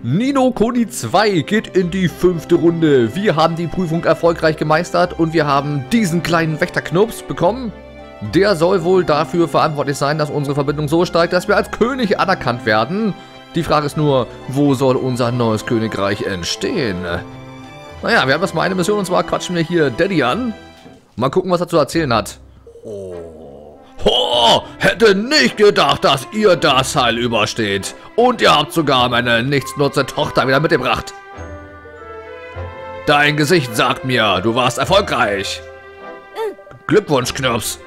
Ni no Kuni 2 geht in die 5. Runde. Wir haben die Prüfung erfolgreich gemeistert und wir haben diesen kleinen Wächterknirps bekommen. Der soll wohl dafür verantwortlich sein, dass unsere Verbindung so steigt, dass wir als König anerkannt werden. Die Frage ist nur, wo soll unser neues Königreich entstehen? Naja, wir haben erstmal eine Mission und zwar quatschen wir hier Daddy an. Mal gucken, was er zu erzählen hat. Oh, hätte nicht gedacht, dass ihr das Heil übersteht. Und ihr habt sogar meine nichtsnutze Tochter wieder mitgebracht. Dein Gesicht sagt mir, du warst erfolgreich. Glückwunsch, Knirps.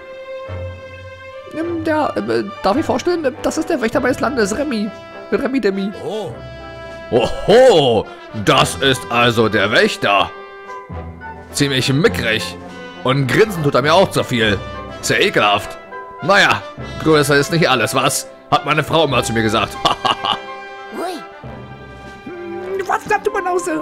Ja, darf ich vorstellen, das ist der Wächter meines Landes, Remy. Remy Demi. Oh. Oho, das ist also der Wächter. Ziemlich mickrig. Und grinsen tut er mir auch zu viel. Sehr ekelhaft. Naja, größer ist nicht alles, was? Hat meine Frau immer zu mir gesagt. Was sagt du, Banause?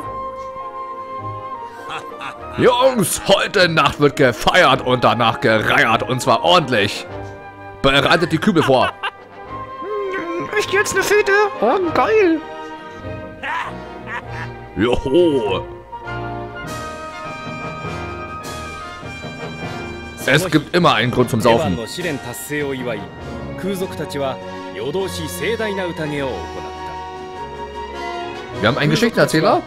Jungs, heute Nacht wird gefeiert und danach gereiert. Und zwar ordentlich. Bereitet die Kübel vor. Ich geh jetzt eine Fete. Oh, geil. Joho. Es gibt immer einen Grund zum Saufen. Wir haben einen Geschichtenerzähler.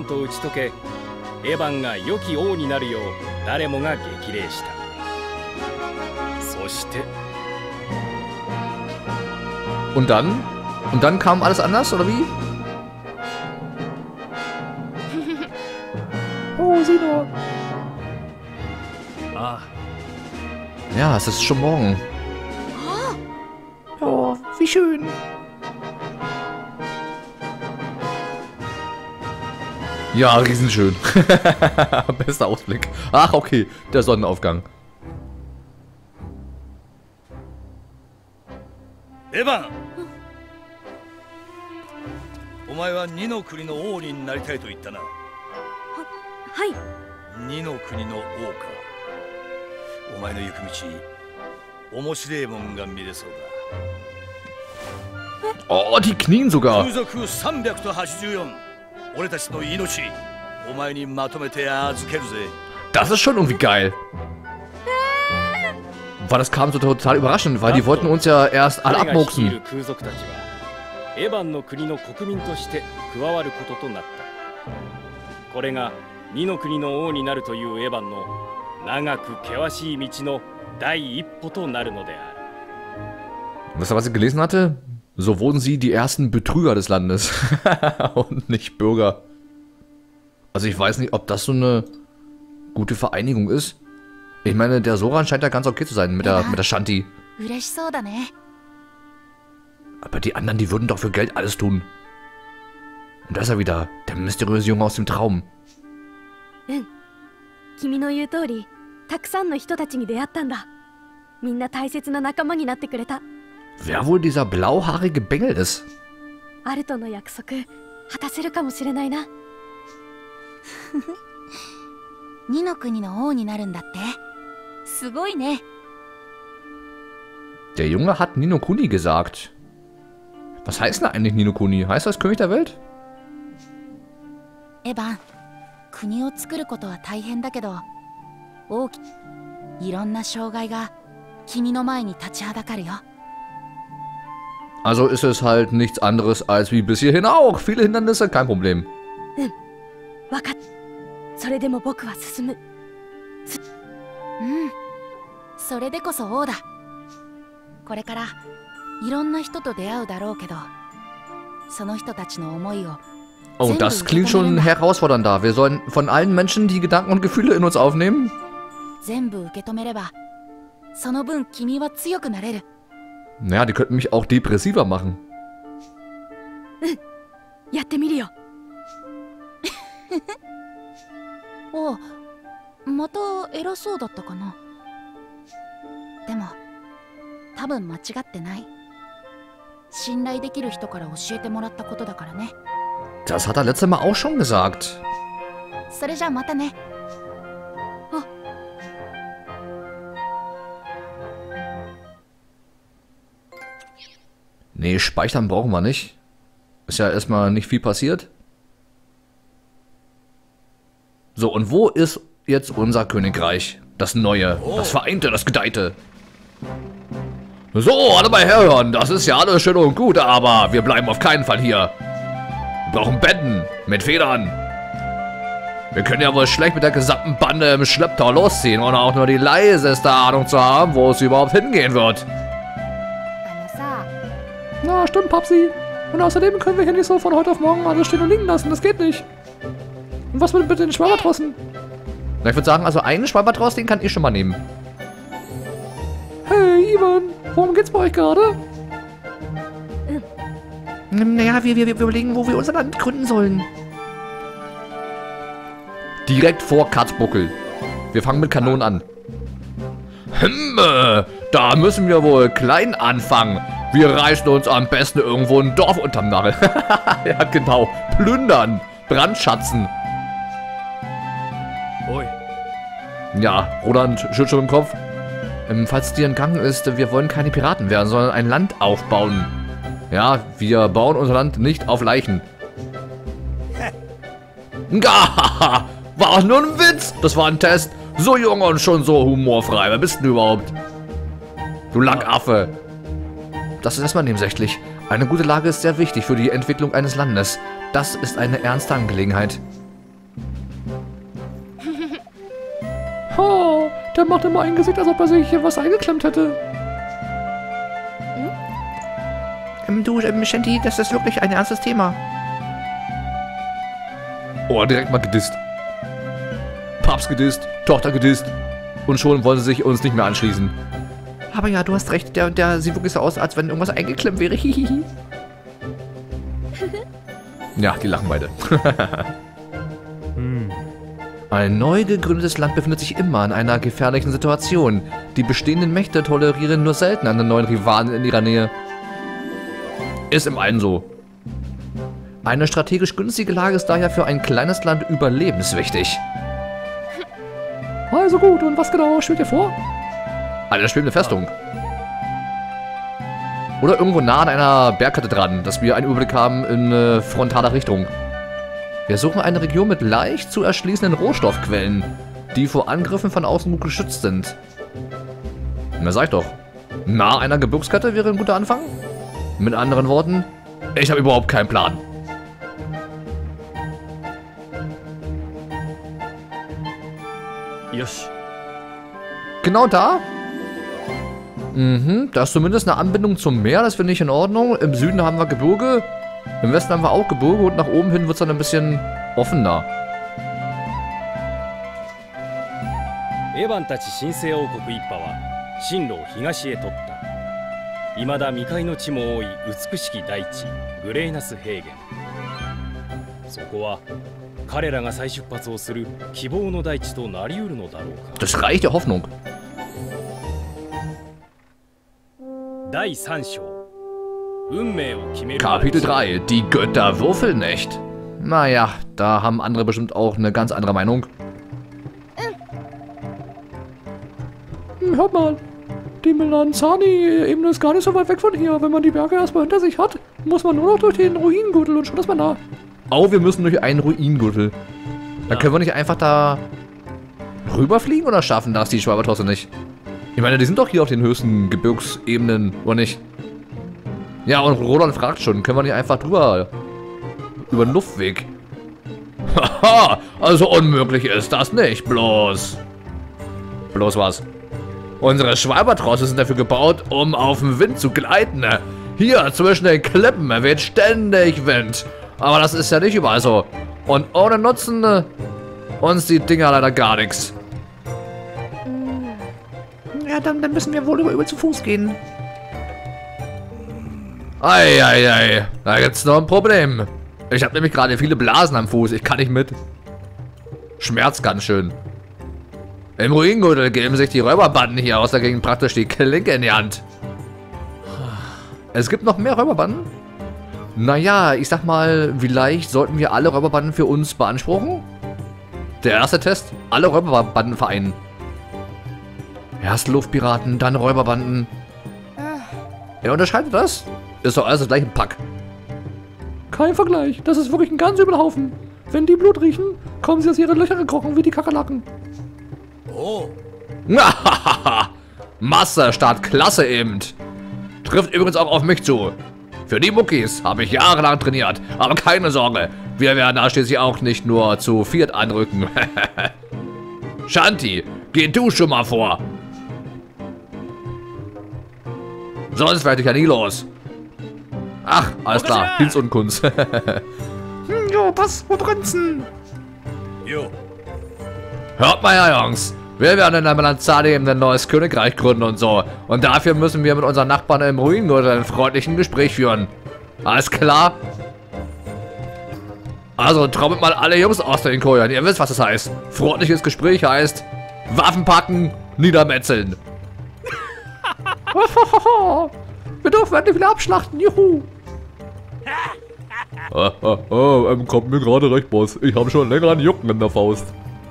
Und dann? Und dann kam alles anders, oder wie? Oh, Sino. Ah. Ja, es ist schon morgen. Oh, wie schön. Ja, riesenschön. Bester Ausblick. Ach, okay. Der Sonnenaufgang. Evan! お前は二の国の王になりたいと言ったな。はい。二の国の王か。お前の行く道、面白いもんが見れそうだ。 Oh, die knien sogar. 風俗384。俺たちの命、お前にまとめて預けるぜ。 Das ist schon irgendwie geil. Weil das kam so total überraschend, weil die wollten uns ja erst alle abmurksen. エヴァンの国の国民として加わることとなった。これが二の国の王になるというエヴァンの長く険しい道の第一歩となるのである。 Wisst ihr, was ich gelesen hatte? So wurden sie die ersten Betrüger des Landes und nicht Bürger. Also ich weiß nicht, ob das so eine gute Vereinigung ist. Ich meine, der Soran scheint ja ganz okay zu sein mit der Shanti. Aber die anderen, die würden doch für Geld alles tun. Und da ist er wieder, der mysteriöse Junge aus dem Traum. Wer wohl dieser blauhaarige Bengel ist? Der Junge hat Ni no Kuni gesagt. Was heißt denn eigentlich Ni no Kuni? Heißt das König der Welt? Evan, 国を作ることは大変だけど、いろんな障害が君の前に立ちはだかるよ。 Also ist es halt nichts anderes als wie bis hierhin auch. Viele Hindernisse, kein Problem. わかっ。それでも僕は進む。それでこそ王だ。これからいろんな人と出会うだろうけど、その人たちの思いを。 Oh, das klingt schon herausfordernd da. Wir sollen von allen Menschen die Gedanken und Gefühle in uns aufnehmen. 全部受け止めれば、その分君は強くなれる。 Naja, die könnten mich auch depressiver machen. やってみるよ。お、また偉そうだったかな。でも、多分間違ってない。信頼できる人から教えてもらったことだからね。 Das hat er letztes Mal auch schon gesagt. それじゃあまたね。 Nee, speichern brauchen wir nicht. Ist ja erstmal nicht viel passiert. So, und wo ist jetzt unser Königreich? Das Neue, das Vereinte, das Gedeihte. So, alle mal herhören. Das ist ja alles schön und gut, aber wir bleiben auf keinen Fall hier. Wir brauchen Betten mit Federn. Wir können ja wohl schlecht mit der gesamten Bande im Schlepptau losziehen, ohne auch nur die leiseste Ahnung zu haben, wo es überhaupt hingehen wird. Na, stimmt, Papsi. Und außerdem können wir hier nicht so von heute auf morgen alles stehen und liegen lassen. Das geht nicht. Und was mit den Schwalbatrossen? Na, ich würde sagen, also einen Schwalbatros, den kann ich schon mal nehmen. Hey, Ivan. Worum geht's bei euch gerade? Naja, wir überlegen, wo wir unser Land gründen sollen. Direkt vor Katzbuckel. Wir fangen mit Kanonen an. Da müssen wir wohl klein anfangen. Wir reißen uns am besten irgendwo ein Dorf unterm Nagel. Ja, genau. Plündern. Brandschatzen. Oi. Ja, Roland schüttelt schon im Kopf. Falls dir entgangen ist, wir wollen keine Piraten werden, sondern ein Land aufbauen. Ja, wir bauen unser Land nicht auf Leichen. Gahaha! War auch nur ein Witz! Das war ein Test. So jung und schon so humorfrei. Wer bist du überhaupt? Du Lackaffe. Das ist erstmal nebensächlich. Eine gute Lage ist sehr wichtig für die Entwicklung eines Landes. Das ist eine ernste Angelegenheit. Ha, der macht immer ein Gesicht, als ob er sich hier was eingeklemmt hätte. Du, Shanty, das ist wirklich ein ernstes Thema. Oh, direkt mal gedisst. Papst gedisst, Tochter gedisst. Und schon wollen sie sich uns nicht mehr anschließen. Aber ja, du hast recht, der sieht wirklich so aus, als wenn irgendwas eingeklemmt wäre. Hihihi. Ja, die lachen beide. Ein neu gegründetes Land befindet sich immer in einer gefährlichen Situation. Die bestehenden Mächte tolerieren nur selten einen neuen Rivalen in ihrer Nähe. Ist im einen so. Eine strategisch günstige Lage ist daher für ein kleines Land überlebenswichtig. Also gut, und was genau schwebt ihr vor? Eine schwebende Festung. Oder irgendwo nah an einer Bergkette dran, dass wir einen Überblick haben in frontaler Richtung. Wir suchen eine Region mit leicht zu erschließenden Rohstoffquellen, die vor Angriffen von außen gut geschützt sind. Na, sag ich doch. Nah einer Gebirgskette wäre ein guter Anfang. Mit anderen Worten, ich habe überhaupt keinen Plan. Yoshi. Genau da? Da ist zumindest eine Anbindung zum Meer, das finde ich in Ordnung. Im Süden haben wir Gebirge, im Westen haben wir auch Gebirge und nach oben hin wird es dann ein bisschen offener. エヴァンたち神聖王国一派は進路を東へ取った。未だ未開の地も多い美しき大地グレーナス平原。そこは彼らが再出発をする希望の大地となりうるのだろうか。 Das reicht der Hoffnung. 第3章運命を決める Kapitel 3, die Götter würfeln nicht. Naja, da haben andere bestimmt auch eine ganz andere Meinung. Hört mal, die Melanzani-Ebene ist gar nicht so weit weg von hier. Wenn man die Berge erstmal hinter sich hat, muss man nur noch durch den Ruinengürtel und schon ist man da. Oh, wir müssen durch einen Ruinengürtel. Da können wir nicht einfach da rüberfliegen oder schaffen das die Schwalbatrosse nicht? Ich meine, die sind doch hier auf den höchsten Gebirgsebenen, oder nicht? Ja, und Roland fragt schon, können wir nicht einfach drüber über den Luftweg? Haha, also unmöglich ist das nicht, bloß was? Unsere Schwalbatrosse sind dafür gebaut, um auf dem Wind zu gleiten. Hier zwischen den Klippen weht ständig Wind. Aber das ist ja nicht überall so. Und ohne Nutzen uns die Dinger leider gar nichts. Ja, dann müssen wir wohl über zu Fuß gehen. Eieiei, da gibt's noch ein Problem. Ich habe nämlich gerade viele Blasen am Fuß. Ich kann nicht mit. Schmerzt ganz schön. Im Ruinengürtel geben sich die Räuberbanden hier aus der Gegend praktisch die Klinke in die Hand. Es gibt noch mehr Räuberbanden? Naja, ich sag mal, vielleicht sollten wir alle Räuberbanden für uns beanspruchen? Der erste Test, alle Räuberbanden vereinen. Erst Luftpiraten, dann Räuberbanden. Wer unterscheidet das? Ist doch alles das gleiche Pack. Kein Vergleich. Das ist wirklich ein ganz übler Haufen. Wenn die Blut riechen, kommen sie aus ihren Löchern gekrochen wie die Kakerlaken. Oh, Masse statt Klasse eben. Trifft übrigens auch auf mich zu. Für die Muckis habe ich jahrelang trainiert. Aber keine Sorge, wir werden da schließlich auch nicht nur zu viert anrücken. Shanti, geh du schon mal vor. Sonst werde ich ja nie los. Ach, alles klar. Dienst und Kunst. Jo, was? Wo Prinzen? jo. Hört mal her, Jungs. Wir werden in der Melanzani eben ein neues Königreich gründen und so. Und dafür müssen wir mit unseren Nachbarn im Ruingürtel ein freundlichen Gespräch führen. Alles klar? Also trommelt mal alle Jungs aus den Kojen. Ihr wisst, was das heißt. Freundliches Gespräch heißt Waffen packen, niedermetzeln. Wir dürfen endlich wieder abschlachten. Juhu. Kommt mir gerade recht, Boss. Ich habe schon länger einen Jucken in der Faust.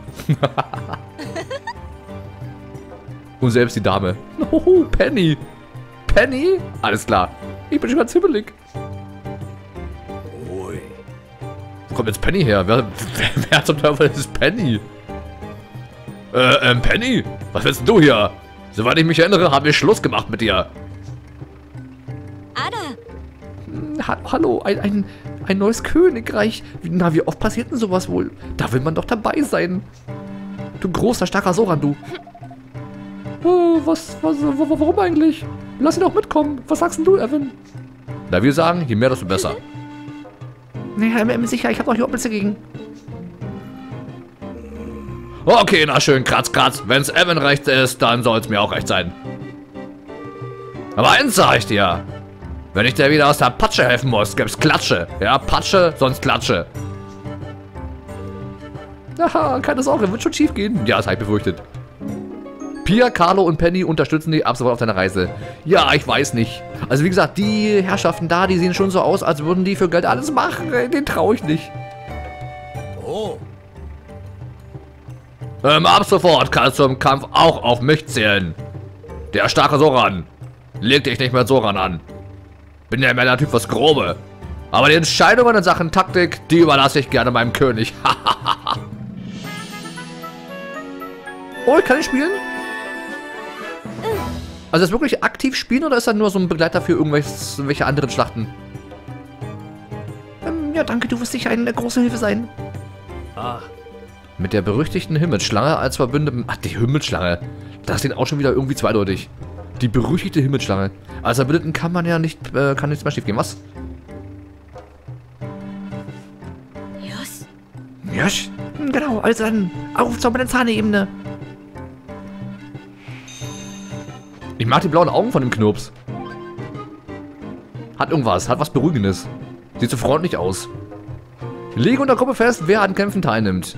Und selbst die Dame. Hoho, Penny. Penny? Alles klar. Ich bin schon ganz hibbelig. Oi. Wo kommt jetzt Penny her? Wer zum Teufel ist Penny? Penny? Was willst denn du hier? Soweit ich mich erinnere, haben wir Schluss gemacht mit dir. Hallo, ein neues Königreich. Na, wie oft passiert denn sowas wohl? Da will man doch dabei sein. Du großer, starker Soran, du. Warum eigentlich? Lass ihn doch mitkommen. Was sagst denn du, Evan? Na, wir sagen, je mehr, desto besser. Naja, sicher, ich hab doch überhaupt nichts dagegen. Okay, na schön, kratz, kratz. Wenn's Evan recht ist, dann soll's mir auch recht sein. Aber eins sag ich dir. Wenn ich dir wieder aus der Patsche helfen muss, gibt's Klatsche. Ja, Patsche, sonst Klatsche. Aha, keine Sorge, wird schon schief gehen. Ja, das hab ich befürchtet. Pia, Carlo und Penny unterstützen dich ab sofort auf deiner Reise. Ja, ich weiß nicht. Also wie gesagt, die Herrschaften da, die sehen schon so aus, als würden die für Geld alles machen. Den traue ich nicht. Oh, Ab sofort kannst du im Kampf auch auf mich zählen. Der starke Soran. Leg dich nicht mit Soran an. Bin ja mehr der Typ fürs Grobe. Aber die Entscheidungen in Sachen Taktik, die überlasse ich gerne meinem König. Oh, kann ich spielen? Also ist das wirklich aktiv spielen oder ist das nur so ein Begleiter für irgendwelche anderen Schlachten? Ja, danke, du wirst sicher eine große Hilfe sein. ah, Mit der berüchtigten Himmelsschlange als Verbündeten... Ach, die Himmelsschlange. Das klingt auch schon wieder irgendwie zweideutig. Die berüchtigte Himmelsschlange. Als Verbündeten kann man ja nicht... kann nichts mehr schief gehen. Was? Josh? Genau, also dann auf zur Melanzani-Ebene. Ich mag die blauen Augen von dem Knirps. Hat irgendwas. Hat was Beruhigendes. Sieht so freundlich aus. Lege unter Gruppe fest, wer an Kämpfen teilnimmt.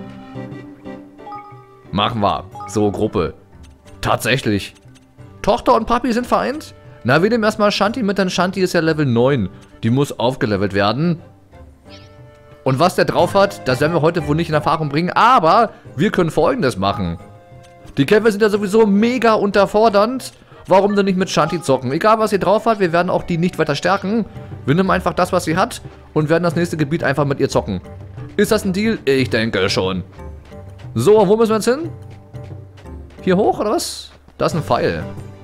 Machen wir. So, Gruppe. Tatsächlich. Tochter und Papi sind vereint? Na, wir nehmen erstmal Shanti mit, denn Shanti ist ja Level 9. Die muss aufgelevelt werden. Und was der drauf hat, das werden wir heute wohl nicht in Erfahrung bringen. Aber wir können Folgendes machen. Die Kämpfe sind ja sowieso mega unterfordernd. Warum denn nicht mit Shanti zocken? Egal, was sie drauf hat, wir werden auch die nicht weiter stärken. Wir nehmen einfach das, was sie hat und werden das nächste Gebiet einfach mit ihr zocken. Ist das ein Deal? Ich denke schon. So, wo müssen wir jetzt hin? Hier hoch, oder was? Da ist ein Pfeil.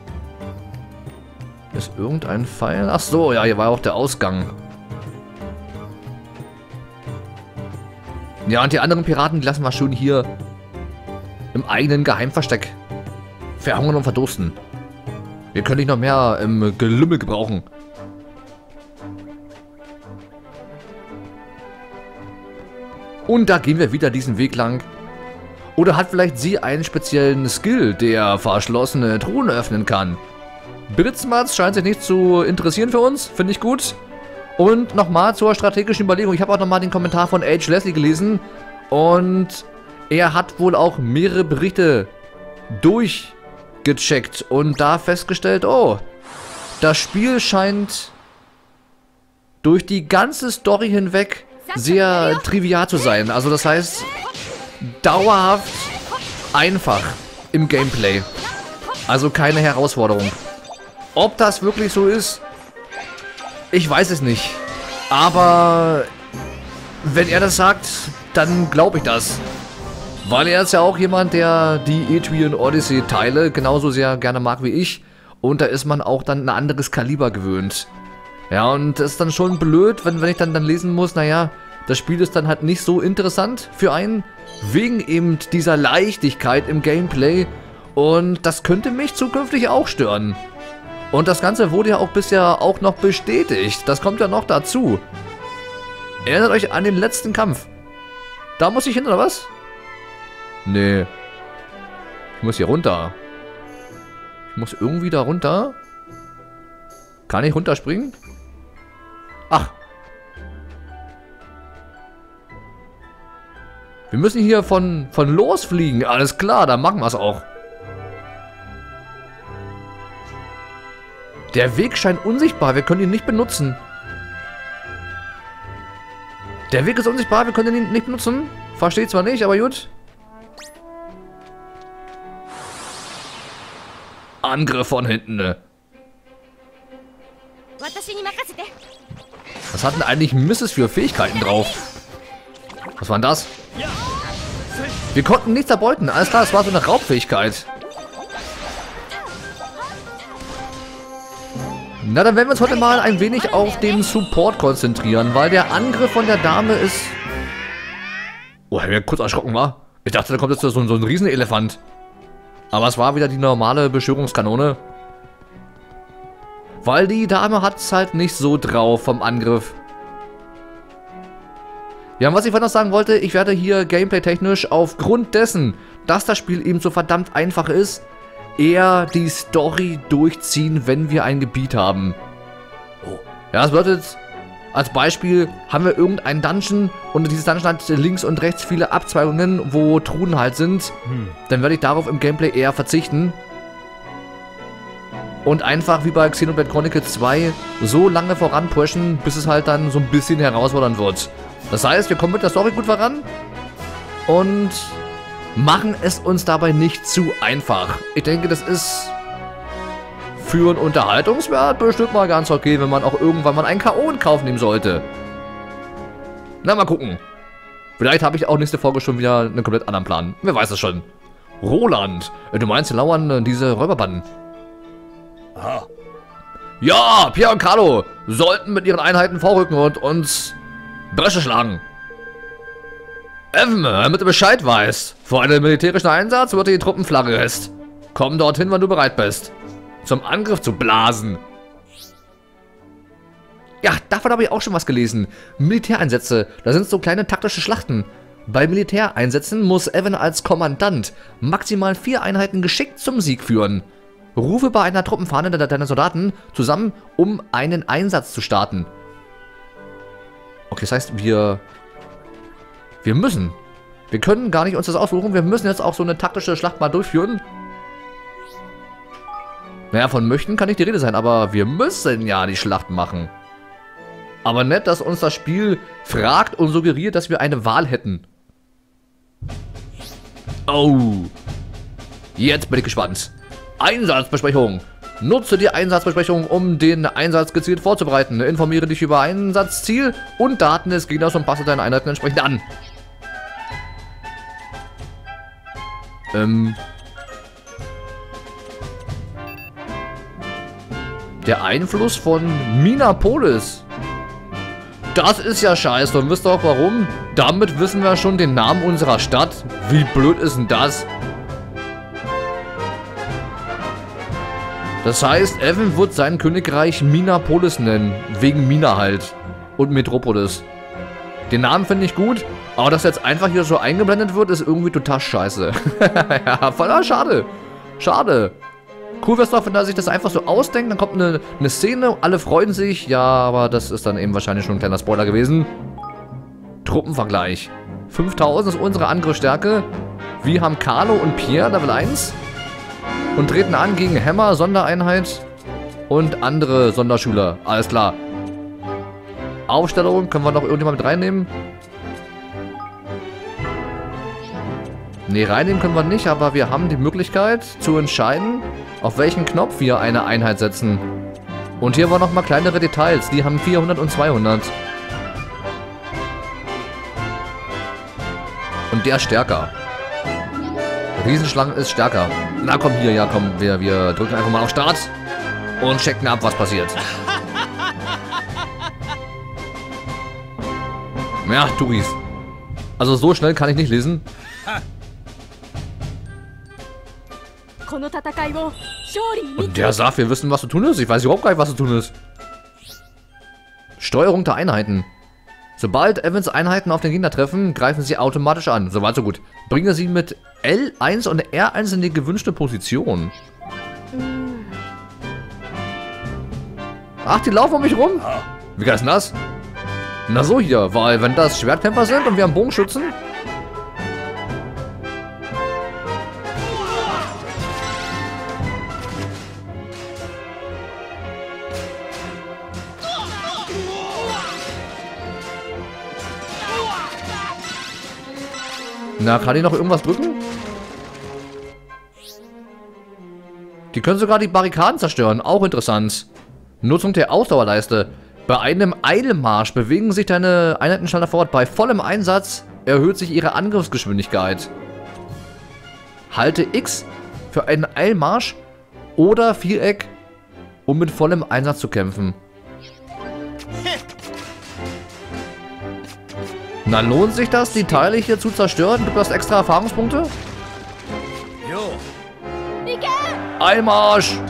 Ist irgendein Pfeil? Ach so, ja, hier war auch der Ausgang. Ja, und die anderen Piraten, die lassen wir schön hier im eigenen Geheimversteck verhungern und verdursten. Wir können dich noch mehr im Gelümmel gebrauchen. Und da gehen wir wieder diesen Weg lang. Oder hat vielleicht sie einen speziellen Skill, der verschlossene Truhen öffnen kann? Britzmatz scheint sich nicht zu interessieren für uns. Finde ich gut. Und nochmal zur strategischen Überlegung. Ich habe auch nochmal den Kommentar von H. Leslie gelesen. Und er hat wohl auch mehrere Berichte durchgecheckt und da festgestellt, oh, das Spiel scheint durch die ganze Story hinweg sehr trivial zu sein. Also das heißt, dauerhaft einfach im Gameplay. Also keine Herausforderung. Ob das wirklich so ist, ich weiß es nicht. Aber wenn er das sagt, dann glaube ich das. Weil er ist ja auch jemand, der die Etrian Odyssey Teile genauso sehr gerne mag wie ich. Und da ist man auch dann ein anderes Kaliber gewöhnt. Ja, und das ist dann schon blöd, wenn ich dann lesen muss, naja, das Spiel ist dann halt nicht so interessant für einen, wegen eben dieser Leichtigkeit im Gameplay. Und das könnte mich zukünftig auch stören. Und das Ganze wurde ja auch bisher auch noch bestätigt. Das kommt ja noch dazu. Erinnert euch an den letzten Kampf. Da muss ich hin, oder was? Nee. Ich muss hier runter. Ich muss irgendwie da runter. Kann ich runterspringen? Ach. Wir müssen hier von losfliegen. Alles klar, dann machen wir es auch. Der Weg scheint unsichtbar. Wir können ihn nicht benutzen. Der Weg ist unsichtbar. Wir können ihn nicht benutzen. Verstehe zwar nicht, aber gut. Angriff von hinten. Was hat denn eigentlich Mrs. für Fähigkeiten drauf? Was war denn das? Wir konnten nichts erbeuten. Alles klar, das war so eine Raubfähigkeit. Na, dann werden wir uns heute mal ein wenig auf den Support konzentrieren, weil der Angriff von der Dame ist... Oh, ich bin kurz erschrocken, war. Ich dachte, da kommt jetzt so ein Riesenelefant. Aber es war wieder die normale Beschwörungskanone. Weil die Dame hat es halt nicht so drauf vom Angriff. Ja, und was ich noch sagen wollte, ich werde hier gameplay-technisch aufgrund dessen, dass das Spiel eben so verdammt einfach ist, eher die Story durchziehen, wenn wir ein Gebiet haben. Oh. Ja, das bedeutet, als Beispiel haben wir irgendein Dungeon und dieses Dungeon hat links und rechts viele Abzweigungen, wo Truhen halt sind. Dann werde ich darauf im Gameplay eher verzichten. Und einfach wie bei Xenoblade Chronicles 2 so lange voranpushen, bis es halt dann so ein bisschen herausfordernd wird. Das heißt, wir kommen mit der Story gut voran und machen es uns dabei nicht zu einfach. Ich denke, das ist für einen Unterhaltungswert bestimmt mal ganz okay, wenn man auch irgendwann mal einen K.O. in Kauf nehmen sollte. Na, mal gucken. Vielleicht habe ich auch nächste Folge schon wieder einen komplett anderen Plan. Wer weiß es schon. Roland, du meinst, hier lauern diese Räuberbanden? Aha. Ja, Pierre und Carlo sollten mit ihren Einheiten vorrücken und uns Bresche schlagen. Evan, damit du Bescheid weißt. Vor einem militärischen Einsatz wird die Truppenflagge gehisst. Komm dorthin, wenn du bereit bist. Zum Angriff zu blasen. Ja, davon habe ich auch schon was gelesen. Militäreinsätze, das sind so kleine taktische Schlachten. Bei Militäreinsätzen muss Evan als Kommandant maximal 4 Einheiten geschickt zum Sieg führen. Rufe bei einer Truppenfahne deiner Soldaten zusammen, um einen Einsatz zu starten. Okay, das heißt, wir müssen. Wir können gar nicht uns das aussuchen. Wir müssen jetzt auch so eine taktische Schlacht mal durchführen. Naja, von möchten kann nicht die Rede sein, aber wir müssen ja die Schlacht machen. Aber nett, dass uns das Spiel fragt und suggeriert, dass wir eine Wahl hätten. Oh. Jetzt bin ich gespannt. Einsatzbesprechung. Nutze die Einsatzbesprechung, um den Einsatz gezielt vorzubereiten. Informiere dich über Einsatzziel und Daten des Gegners und passe deine Einheiten entsprechend an. Der Einfluss von Minapolis. Das ist ja scheiße. Und wisst ihr auch warum? Damit wissen wir schon den Namen unserer Stadt. Wie blöd ist denn das? Das heißt, Evan wird sein Königreich Minapolis nennen. Wegen Mina halt. Und Metropolis. Den Namen finde ich gut. Aber dass jetzt einfach hier so eingeblendet wird, ist irgendwie total scheiße. Ja, voll schade. Schade. Cool wäre es doch, wenn er sich das einfach so ausdenkt. Dann kommt eine Szene, alle freuen sich. Ja, aber das ist dann eben wahrscheinlich schon ein kleiner Spoiler gewesen. Truppenvergleich. 5000 ist unsere Angriffsstärke. Wir haben Carlo und Pierre, Level 1. Und treten an gegen Hammer, Sondereinheit und andere Sonderschüler. Alles klar. Aufstellung, können wir noch irgendjemand mit reinnehmen? Ne, reinnehmen können wir nicht, aber wir haben die Möglichkeit zu entscheiden, auf welchen Knopf wir eine Einheit setzen. Und hier waren nochmal kleinere Details, die haben 400 und 200. der ist stärker. Riesenschlangen ist stärker. Na komm hier, ja komm, wir drücken einfach mal auf Start und checken ab, was passiert. Ja, Touris. Also so schnell kann ich nicht lesen. Und der sagt, wir wissen, was zu tun ist. Ich weiß überhaupt gar nicht, was zu tun ist. Steuerung der Einheiten. Sobald Evans Einheiten auf den Gegner treffen, greifen sie automatisch an. Soweit so gut. Bringe sie mit L1 und R1 in die gewünschte Position. Ach, die laufen um mich rum? Wie geil ist denn das? Na so hier, weil wenn das Schwertkämpfer sind und wir haben Bogenschützen... Na, kann ich noch irgendwas drücken? Die können sogar die Barrikaden zerstören. Auch interessant. Nutzung der Ausdauerleiste. Bei einem Eilmarsch bewegen sich deine Einheiten schneller fort. Bei vollem Einsatz erhöht sich ihre Angriffsgeschwindigkeit. Halte X für einen Eilmarsch oder Viereck, um mit vollem Einsatz zu kämpfen. Na, lohnt sich das, die Teile hier zu zerstören? Gibt das extra Erfahrungspunkte? Einmarsch!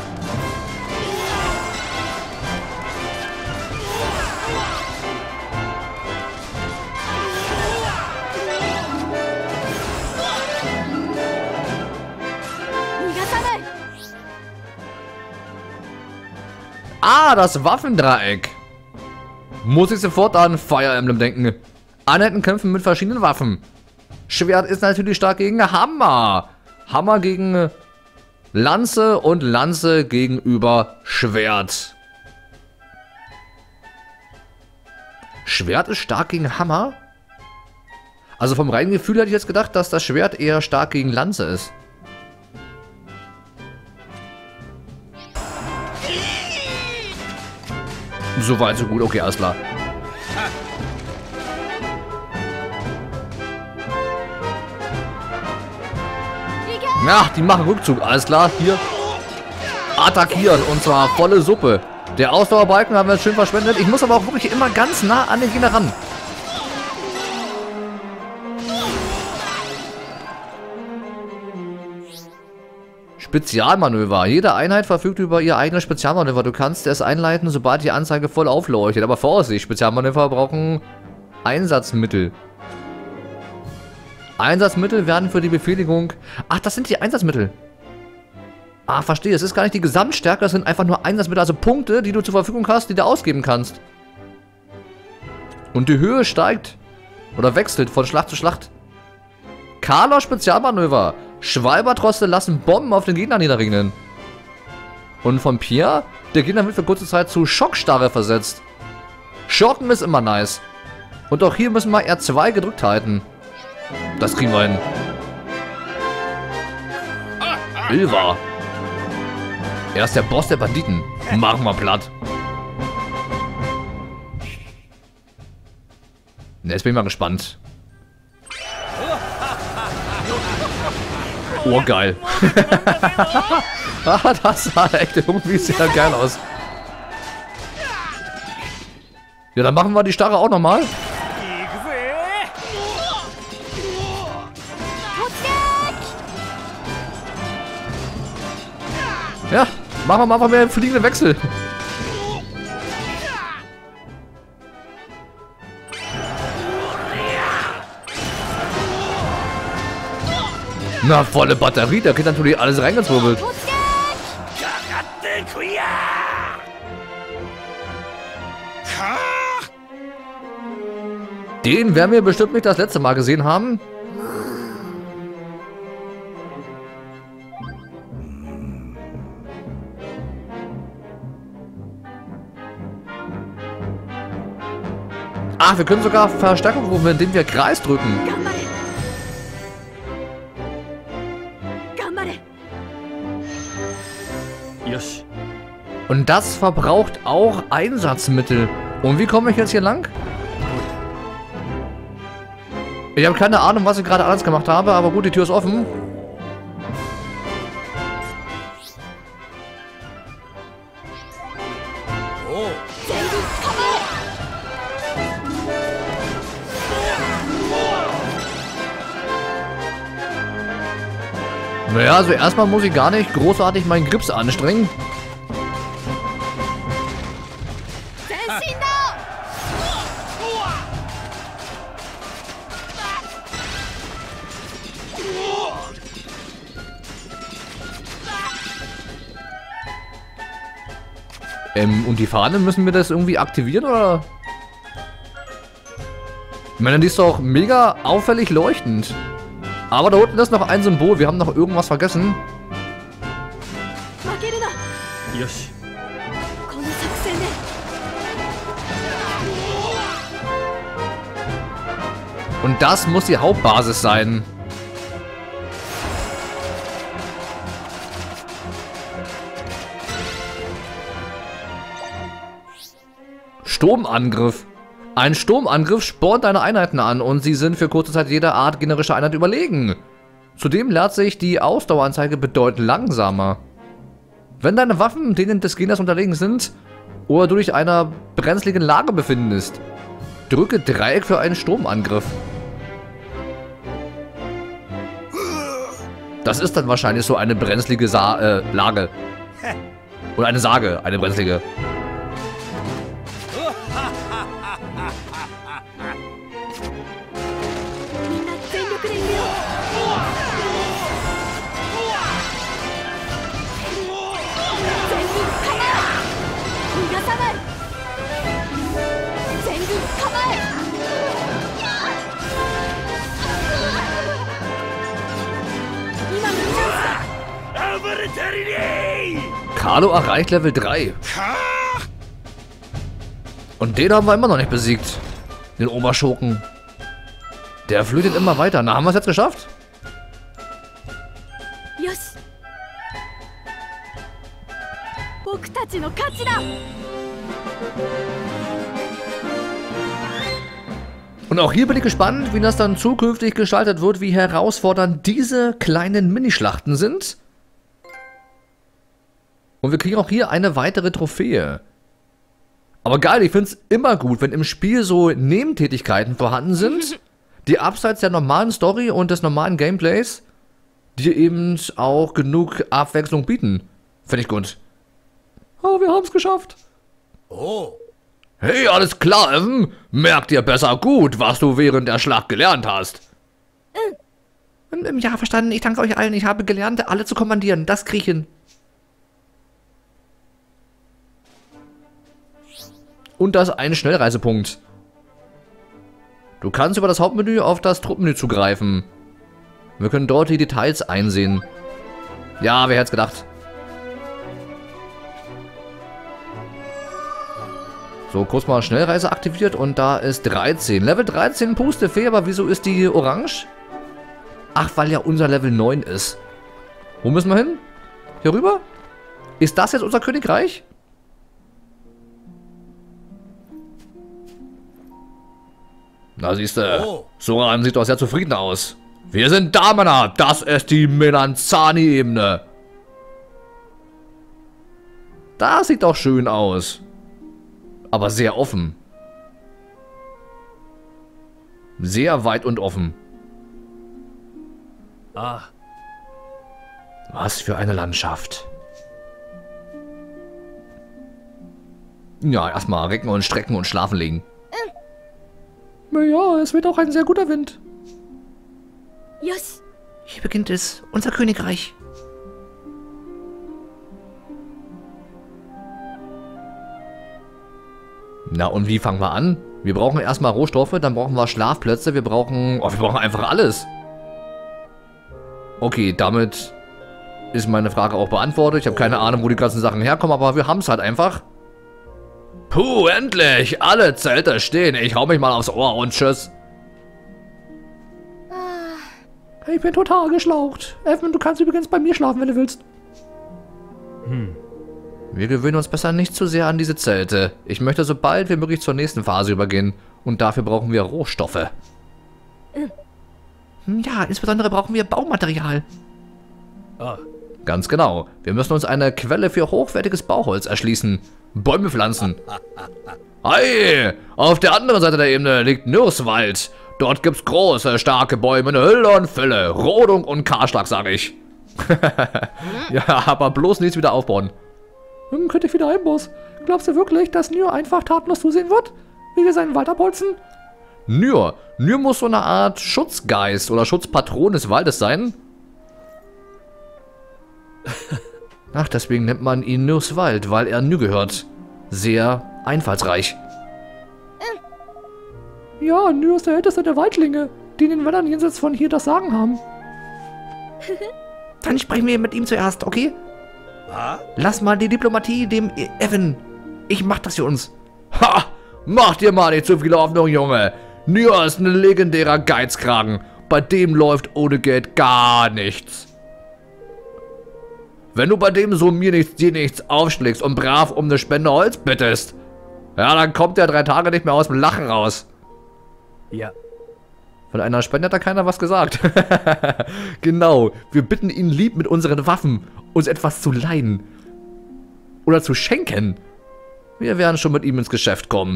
Ah, das Waffendreieck. Muss ich sofort an Fire Emblem denken. Einheiten kämpfen mit verschiedenen Waffen. Schwert ist natürlich stark gegen Hammer. Hammer gegen Lanze und Lanze gegenüber Schwert. Schwert ist stark gegen Hammer? Also vom reinen Gefühl hätte ich jetzt gedacht, dass das Schwert eher stark gegen Lanze ist. So weit, so gut. Okay, alles klar. Ja, die machen Rückzug. Alles klar, hier. Attackieren. Und zwar volle Suppe. Der Ausdauerbalken haben wir jetzt schön verschwendet. Ich muss aber auch wirklich immer ganz nah an den Gegner ran. Spezialmanöver. Jede Einheit verfügt über ihr eigenes Spezialmanöver. Du kannst es einleiten, sobald die Anzeige voll aufleuchtet. Aber Vorsicht, Spezialmanöver brauchen Einsatzmittel. Einsatzmittel werden für die Befehligung... Ach, das sind die Einsatzmittel. Ah, verstehe. Es ist gar nicht die Gesamtstärke, das sind einfach nur Einsatzmittel, also Punkte, die du zur Verfügung hast, die du ausgeben kannst. Und die Höhe steigt oder wechselt von Schlacht zu Schlacht. Carlos Spezialmanöver. Schwalbertrosse lassen Bomben auf den Gegner niederregnen. Und von Pierre, der Gegner wird für kurze Zeit zu Schockstarre versetzt. Schocken ist immer nice. Und auch hier müssen wir R2 gedrückt halten. Das kriegen wir hin. Ilva. Er ist der Boss der Banditen. Machen wir platt. Jetzt bin ich mal gespannt. Oh, geil. Das sah echt irgendwie sehr geil aus. Ja, dann machen wir die Starre auch nochmal. Ja, machen wir mal einfach mehr fliegende Wechsel. Na, volle Batterie, da geht natürlich alles reingezwirbelt. Den werden wir bestimmt nicht das letzte Mal gesehen haben. Ach, wir können sogar Verstärkung rufen, indem wir Kreis drücken. Und das verbraucht auch Einsatzmittel. Und wie komme ich jetzt hier lang? Ich habe keine Ahnung, was ich gerade alles gemacht habe, aber gut, die Tür ist offen. Naja, also erstmal muss ich gar nicht großartig meinen Grips anstrengen. Und die Fahne, müssen wir das irgendwie aktivieren, oder? Ich meine, die ist doch mega auffällig leuchtend. Aber da unten ist noch ein Symbol. Wir haben noch irgendwas vergessen. Und das muss die Hauptbasis sein. Sturmangriff. Ein Sturmangriff spornt deine Einheiten an und sie sind für kurze Zeit jeder Art generischer Einheit überlegen. Zudem lernt sich die Ausdaueranzeige bedeutend langsamer. Wenn deine Waffen denen des Gegners unterlegen sind oder du dich in einer brenzligen Lage befindest, drücke Dreieck für einen Sturmangriff. Das ist dann wahrscheinlich so eine brenzlige Lage. Oder eine Sage, eine brenzlige. Carlo erreicht Level 3. Und den haben wir immer noch nicht besiegt. Den Oberschurken. Der flötet immer weiter. Na, haben wir es jetzt geschafft? Und auch hier bin ich gespannt, wie das dann zukünftig gestaltet wird, wie herausfordernd diese kleinen Minischlachten sind. Und wir kriegen auch hier eine weitere Trophäe. Aber geil, ich finde es immer gut, wenn im Spiel so Nebentätigkeiten vorhanden sind, die abseits der normalen Story und des normalen Gameplays, die eben auch genug Abwechslung bieten. Finde ich gut. Oh, wir haben es geschafft. Oh. Hey, alles klar, Evan. Merk dir besser gut, was du während der Schlacht gelernt hast. Ja, verstanden. Ich danke euch allen. Ich habe gelernt, alle zu kommandieren. Das krieg ich hin. Und das ist ein Schnellreisepunkt. Du kannst über das Hauptmenü auf das Truppenmenü zugreifen. Wir können dort die Details einsehen. Ja, wer hätte es gedacht? So, kurz mal Schnellreise aktiviert und da ist 13. Level 13 Pustefee, aber wieso ist die orange? Ach, weil ja unser Level 9 ist. Wo müssen wir hin? Hier rüber? Ist das jetzt unser Königreich? Na siehste, Soran sieht doch sehr zufrieden aus. Wir sind da, Männer. Das ist die Melanzani-Ebene. Das sieht doch schön aus. Aber sehr offen. Sehr weit und offen. Ah. Was für eine Landschaft. Ja, erstmal recken und strecken und schlafen legen. Naja, es wird auch ein sehr guter Wind. Yes. Hier beginnt es, unser Königreich. Na und wie fangen wir an? Wir brauchen erstmal Rohstoffe, dann brauchen wir Schlafplätze, wir brauchen einfach alles. Okay, damit ist meine Frage auch beantwortet. Ich habe keine Ahnung, wo die ganzen Sachen herkommen, aber wir haben es halt einfach. Puh, endlich! Alle Zelte stehen. Ich hau mich mal aufs Ohr und tschüss. Ich bin total geschlaucht. Evan, du kannst übrigens bei mir schlafen, wenn du willst. Wir gewöhnen uns besser nicht zu sehr an diese Zelte. Ich möchte so bald wie möglich zur nächsten Phase übergehen. Und dafür brauchen wir Rohstoffe. Ja, insbesondere brauchen wir Baumaterial. ああ、 Ganz genau. Wir müssen uns eine Quelle für hochwertiges Bauholz erschließen. Bäume pflanzen. Hi! Auf der anderen Seite der Ebene liegt Nürswald. Dort gibt's große, starke Bäume in Hülle und Fülle. Rodung und Kahlschlag, sag ich. Ja, aber bloß nichts wieder aufbauen. Könnte ich wieder ein, Boss. Glaubst du wirklich, dass Nyr einfach tatenlos zusehen wird, wie wir seinen Wald abholzen? Nyr muss so eine Art Schutzgeist oder Schutzpatron des Waldes sein. Ach, deswegen nennt man ihn Nürswald, weil er Nyr gehört. Sehr einfallsreich. Ja, Nyr ist der älteste der Waldlinge, die in den Wäldern jenseits von hier das Sagen haben. Dann sprechen wir mit ihm zuerst, okay? あ Lass mal die Diplomatie dem Evan. Ich mach das für uns. Ha! Mach dir mal nicht zu viel Hoffnung, Junge. Nyr ist ein legendärer Geizkragen. Bei dem läuft ohne Geld gar nichts. Wenn du bei dem so mir nichts, dir nichts aufschlägst und brav um eine Spende Holz bittest, ja, dann kommt der 3 Tage nicht mehr aus dem Lachen raus. いや、 Von einer Spende hat da keiner was gesagt. Genau, wir bitten ihn lieb mit unseren Waffen, uns etwas zu leihen. Oder zu schenken. Wir werden schon mit ihm ins Geschäft kommen.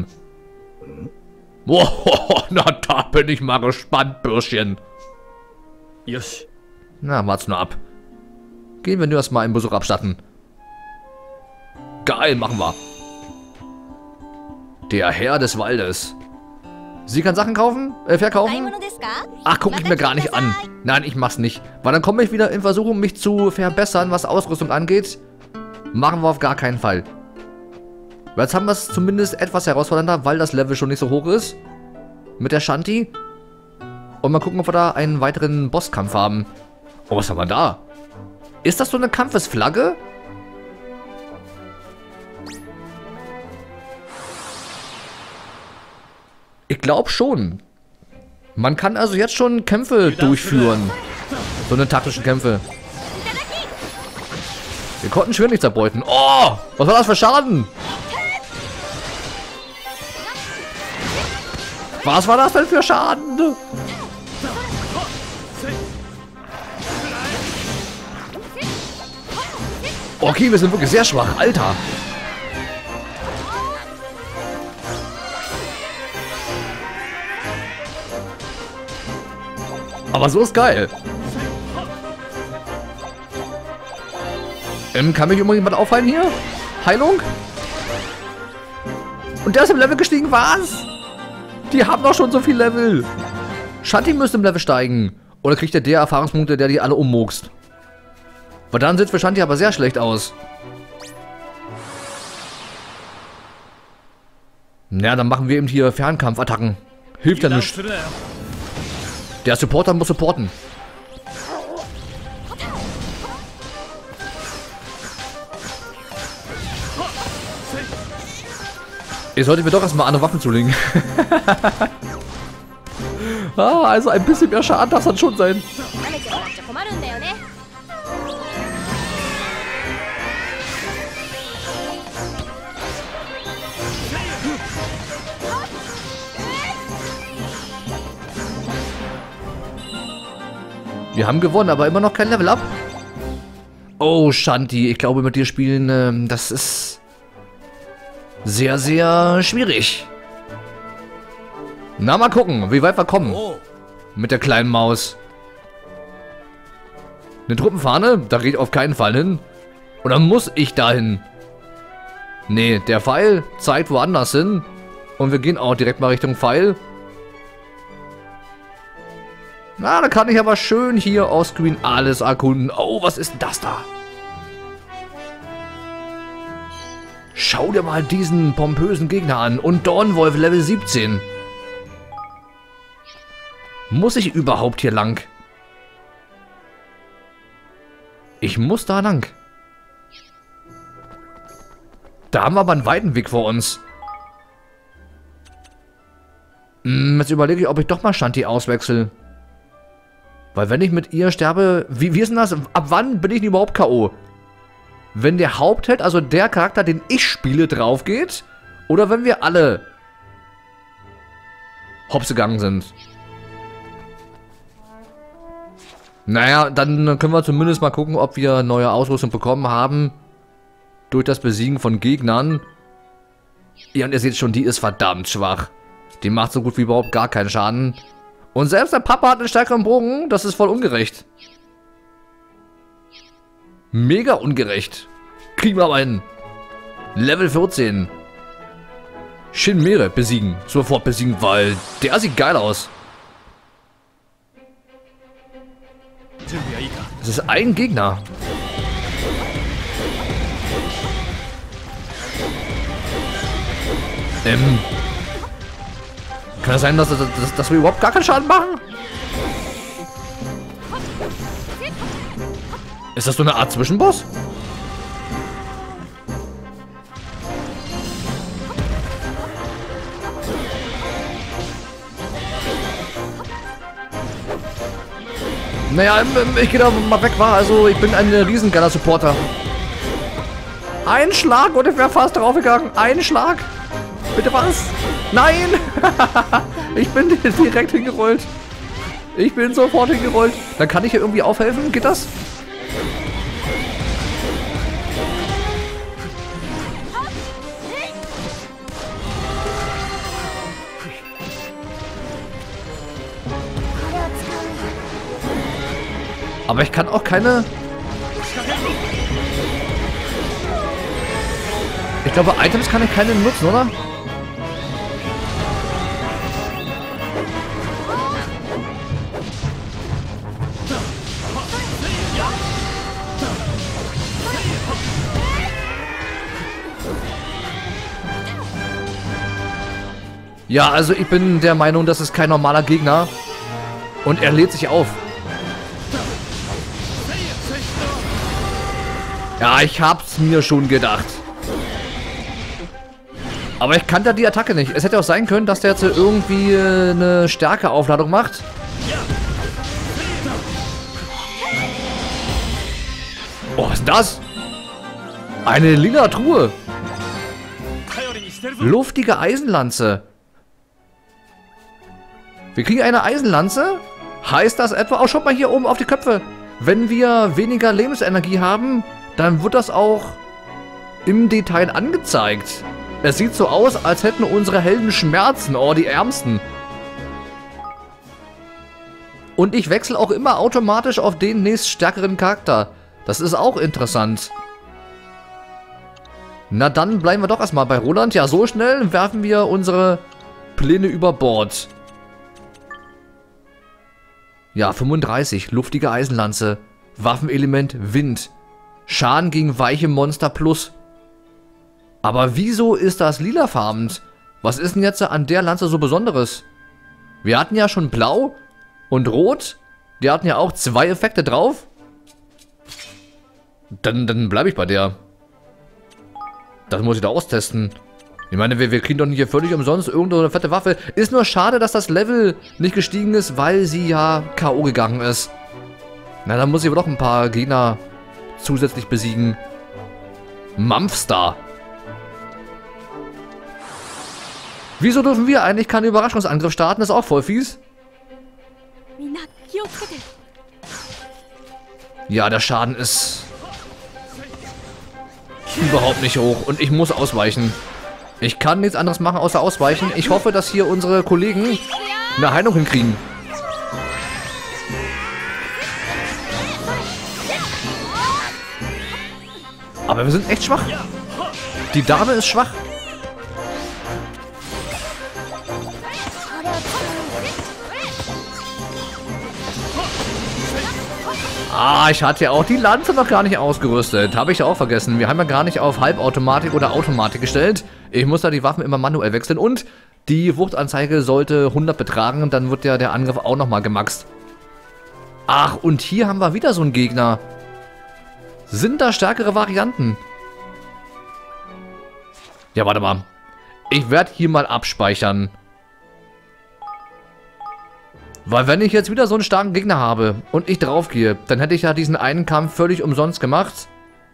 Oh, na, da bin ich mal gespannt, Bürschchen. よし。 Na, wart's nur ab. Gehen wir nur erstmal einen Besuch abstatten. Geil, machen wir. Der Herr des Waldes. Sie kann Sachen kaufen? Verkaufen? Ach, guck ich mir gar nicht an. Nein, ich mach's nicht. Weil dann komme ich wieder in Versuchung, mich zu verbessern, was Ausrüstung angeht. Machen wir auf gar keinen Fall. Jetzt haben wir es zumindest etwas herausfordernder, weil das Level schon nicht so hoch ist. Mit der Shanti. Und mal gucken, ob wir da einen weiteren Bosskampf haben. Oh, was haben wir da? Ist das so eine Kampfesflagge? Ich glaube schon. Man kann also jetzt schon Kämpfe durchführen. So eine taktischen Kämpfe. Wir konnten schwer nichts erbeuten. Oh, was war das für Schaden? Was war das denn für Schaden? Okay, wir sind wirklich sehr schwach. Alter. Aber so ist geil. Kann mich irgendjemand aufhalten hier? Heilung? Und der ist im Level gestiegen, was? Die haben doch schon so viel Level. Shanti müsste im Level steigen. Oder kriegt der Erfahrungspunkte, der die alle ummokst? Weil dann sieht für Shanti aber sehr schlecht aus. Ja, dann machen wir eben hier Fernkampfattacken. Hilft ja nicht. Der Supporter muss supporten. Ich sollte mir doch erstmal andere Waffen zulegen. Ah, also ein bisschen mehr Schaden darf dann schon sein. Wir haben gewonnen, aber immer noch kein Level Up. Oh, Shanti, ich glaube mit dir spielen, das ist sehr, sehr schwierig. Na, mal gucken, wie weit wir kommen. Mit der kleinen Maus. Eine Truppenfahne? Da geht auf keinen Fall hin. Oder muss ich da hin? Nee, der Pfeil zeigt woanders hin. Und wir gehen auch direkt mal Richtung Pfeil. Na, da kann ich aber schön hier auf Screen alles erkunden. Oh, was ist denn das da? Schau dir mal diesen pompösen Gegner an. Und Dornwolf Level 17. Muss ich überhaupt hier lang? Ich muss da lang. Da haben wir aber einen weiten Weg vor uns. Jetzt überlege ich, ob ich doch mal Shanti auswechsel. Weil wenn ich mit ihr sterbe... Wie ist denn das? Ab wann bin ich denn überhaupt K.O.? Wenn der Hauptheld, also der Charakter, den ich spiele, drauf geht? Oder wenn wir alle hops gegangen sind? Naja, dann können wir zumindest mal gucken, ob wir neue Ausrüstung bekommen haben. Durch das Besiegen von Gegnern. Ja, und ihr seht schon, die ist verdammt schwach. Die macht so gut wie überhaupt gar keinen Schaden. Und selbst der Papa hat einen stärkeren Bogen. Das ist voll ungerecht. Mega ungerecht. Kriegen wir aber hin. Level 14. Shinmere besiegen. Sofort besiegen, weil der sieht geil aus. Das ist ein Gegner. Kann es sein, dass wir überhaupt gar keinen Schaden machen? Ist das so eine Art Zwischenboss? Naja, ich gehe da mal weg, war. Also, ich bin ein riesengeiler Supporter. Ein Schlag und ich wäre fast draufgegangen. Ein Schlag. Bitte was? Nein! Ich bin direkt hingerollt. Ich bin sofort hingerollt. Dann kann ich hier irgendwie aufhelfen. Geht das? Aber ich kann auch keine... Ich glaube, Items kann ich keine nutzen, oder? Ja, also ich bin der Meinung, das ist kein normaler Gegner. Und er lädt sich auf. Ja, ich hab's mir schon gedacht. Aber ich kannte die Attacke nicht. Es hätte auch sein können, dass der jetzt irgendwie eine Stärkeaufladung macht. Oh, was ist das? Eine lila Truhe. Luftige Eisenlanze. Wir kriegen eine Eisenlanze. Heißt das etwa... Oh, schaut mal hier oben auf die Köpfe. Wenn wir weniger Lebensenergie haben, dann wird das auch im Detail angezeigt. Es sieht so aus, als hätten unsere Helden Schmerzen. Oh, die Ärmsten. Und ich wechsle auch immer automatisch auf den nächststärkeren Charakter. Das ist auch interessant. Na dann bleiben wir doch erstmal bei Roland. Ja, so schnell werfen wir unsere Pläne über Bord. Ja, 35. Luftige Eisenlanze. Waffenelement Wind. Schaden gegen weiche Monster plus. Aber wieso ist das lilafarben? Was ist denn jetzt an der Lanze so Besonderes? Wir hatten ja schon Blau und Rot. Die hatten ja auch 2 Effekte drauf. Dann bleibe ich bei der. Das muss ich da austesten. Ich meine, wir kriegen doch nicht hier völlig umsonst irgendeine fette Waffe. Ist nur schade, dass das Level nicht gestiegen ist, weil sie ja K.O. gegangen ist. Na, dann muss ich aber doch ein paar Gegner zusätzlich besiegen. Mampfstar. Wieso dürfen wir eigentlich keinen Überraschungsangriff starten? Das ist auch voll fies. Ja, der Schaden ist überhaupt nicht hoch und ich muss ausweichen. Ich kann nichts anderes machen, außer ausweichen. Ich hoffe, dass hier unsere Kollegen eine Heilung hinkriegen. Aber wir sind echt schwach. Die Dame ist schwach. Ah, ich hatte ja auch die Lanze noch gar nicht ausgerüstet. Habe ich ja auch vergessen. Wir haben ja gar nicht auf Halbautomatik oder Automatik gestellt. Ich muss da die Waffen immer manuell wechseln. Und die Wuchtanzeige sollte 100 betragen. Dann wird ja der Angriff auch nochmal gemaxt. Ach, und hier haben wir wieder so einen Gegner. Sind da stärkere Varianten? Ja, warte mal. Ich werde hier mal abspeichern. Weil wenn ich jetzt wieder so einen starken Gegner habe und ich draufgehe, dann hätte ich ja diesen einen Kampf völlig umsonst gemacht.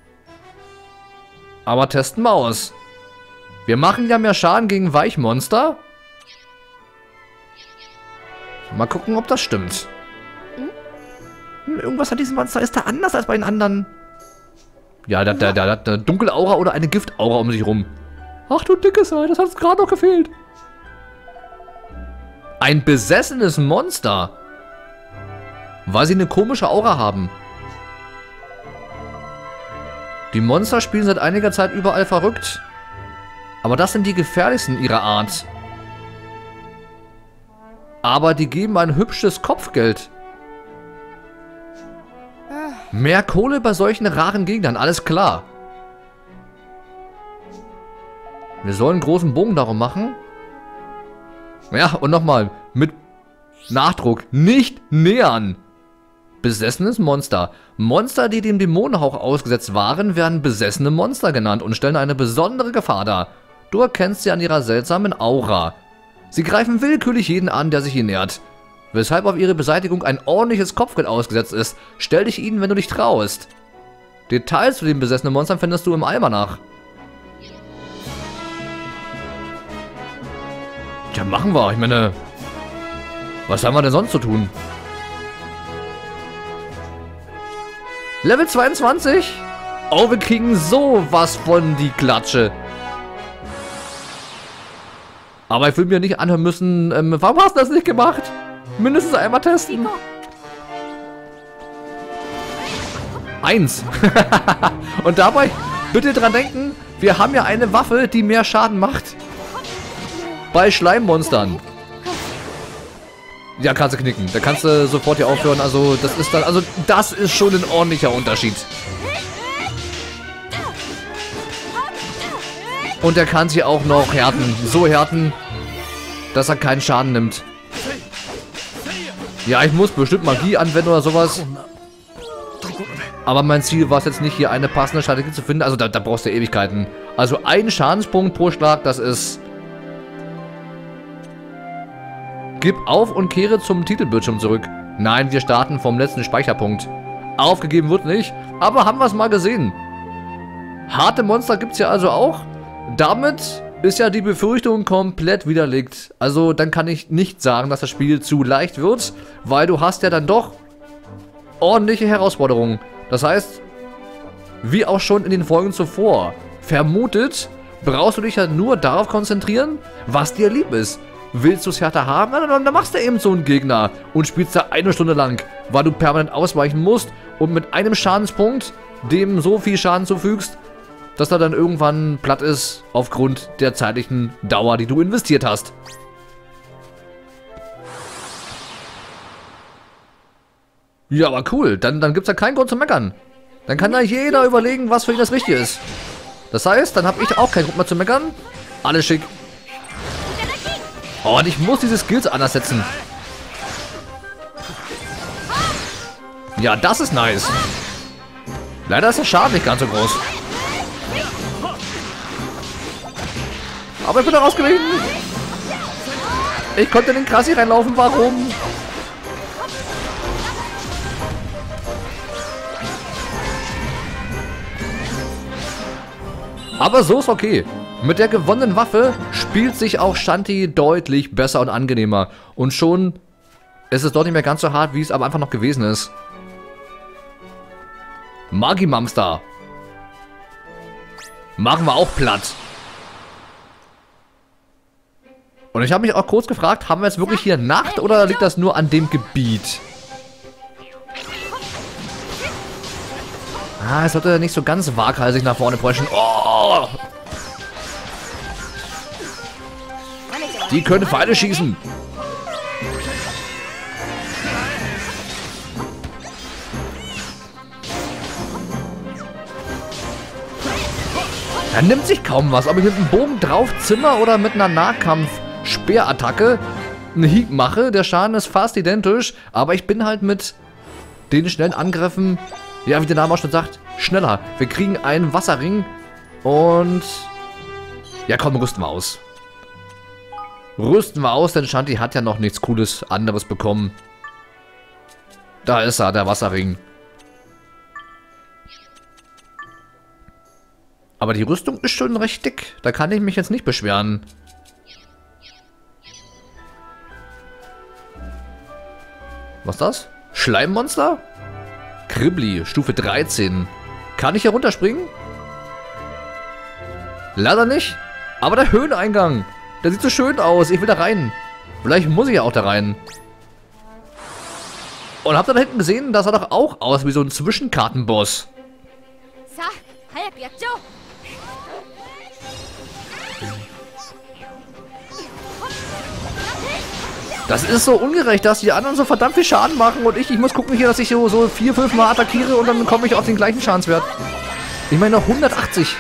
Aber testen wir aus. Wir machen ja mehr Schaden gegen Weichmonster. Mal gucken, ob das stimmt. Irgendwas an diesem Monster ist da anders als bei den anderen. Ja, der hat eine dunkle Aura oder eine Giftaura um sich rum. Ach du dickes Ei, das hat uns gerade noch gefehlt. Ein besessenes Monster. Weil sie eine komische Aura haben. Die Monster spielen seit einiger Zeit überall verrückt. Aber das sind die gefährlichsten ihrer Art. Aber die geben ein hübsches Kopfgeld. Mehr Kohle bei solchen raren Gegnern, alles klar. Wir sollen einen großen Bogen darum machen. Ja, und nochmal, mit Nachdruck, nicht nähern. Besessenes Monster. Monster, die dem Dämonenhauch ausgesetzt waren, werden besessene Monster genannt und stellen eine besondere Gefahr dar. Du erkennst sie an ihrer seltsamen Aura. Sie greifen willkürlich jeden an, der sich ihnen nähert. Weshalb auf ihre Beseitigung ein ordentliches Kopfgeld ausgesetzt ist. Stell dich ihnen, wenn du dich traust. Details zu den besessenen Monstern findest du im Almanach. Tja, machen wir. Ich meine, was haben wir denn sonst zu tun? Level 22? Oh, wir kriegen sowas von die Klatsche. Aber ich will mir nicht anhören müssen, warum hast du das nicht gemacht? Mindestens einmal testen. 1. Und dabei bitte dran denken, wir haben ja eine Waffe, die mehr Schaden macht. Bei Schleimmonstern. Ja, kannst du knicken. Da kannst du sofort hier aufhören. Also, das ist dann, also, das ist schon ein ordentlicher Unterschied. Und er kann sich auch noch härten. So härten, dass er keinen Schaden nimmt. Ja, ich muss bestimmt Magie anwenden oder sowas. Aber mein Ziel war es jetzt nicht, hier eine passende Strategie zu finden. Also, da brauchst du Ewigkeiten. Also, ein Schadenspunkt pro Schlag, das ist... Gib auf und kehre zum Titelbildschirm zurück. Nein, wir starten vom letzten Speicherpunkt. Aufgegeben wird nicht, aber haben wir es mal gesehen. Harte Monster gibt es ja also auch. Damit ist ja die Befürchtung komplett widerlegt. Also dann kann ich nicht sagen, dass das Spiel zu leicht wird, weil du hast ja dann doch ordentliche Herausforderungen. Das heißt, wie auch schon in den Folgen zuvor vermutet, brauchst du dich ja nur darauf konzentrieren, was dir lieb ist. Willst du es härter haben? Dann machst du eben so einen Gegner und spielst da eine Stunde lang, weil du permanent ausweichen musst und mit einem Schadenspunkt dem so viel Schaden zufügst, dass er dann irgendwann platt ist aufgrund der zeitlichen Dauer, die du investiert hast. Ja, aber cool. Dann gibt es ja keinen Grund zu meckern. Dann kann da jeder überlegen, was für ihn das Richtige ist. Das heißt, dann habe ich auch keinen Grund mehr zu meckern. Alles schick. Oh, und ich muss diese Skills anders setzen. Ja, das ist nice. Leider ist der Schaden nicht ganz so groß. Aber ich bin da rausgewichen. Ich konnte in den Krassi reinlaufen. Warum? Aber so ist okay. Mit der gewonnenen Waffe spielt sich auch Shanti deutlich besser und angenehmer. Und schon ist es dort nicht mehr ganz so hart, wie es am Anfang noch gewesen ist. Magimamster. Machen wir auch platt. Und ich habe mich auch kurz gefragt, haben wir jetzt wirklich hier Nacht oder liegt das nur an dem Gebiet? Ah, es sollte nicht so ganz waghalsig nach vorne preschen. Oh! Die können Pfeile schießen. Er nimmt sich kaum was, aber ich mit einem Bogen drauf zimmer oder mit einer Nahkampf-Speerattacke einen Hieb mache. Der Schaden ist fast identisch, aber ich bin halt mit den schnellen Angriffen, ja, wie der Name auch schon sagt, schneller. Wir kriegen einen Wasserring und ja, komm, rüsten wir aus. Rüsten wir aus, denn Shanti hat ja noch nichts Cooles anderes bekommen. Da ist er, der Wasserring. Aber die Rüstung ist schon recht dick. Da kann ich mich jetzt nicht beschweren. Was ist das? Schleimmonster? Kribli, Stufe 13. Kann ich hier runterspringen? Leider nicht. Aber der Höheneingang, der sieht so schön aus. Ich will da rein. Vielleicht muss ich ja auch da rein. Und habt ihr da hinten gesehen? Das sah doch auch aus wie so ein Zwischenkartenboss. Das ist so ungerecht, dass die anderen so verdammt viel Schaden machen und ich muss gucken hier, dass ich so 4-5 Mal attackiere und dann komme ich auf den gleichen Schadenswert. Ich meine noch 180.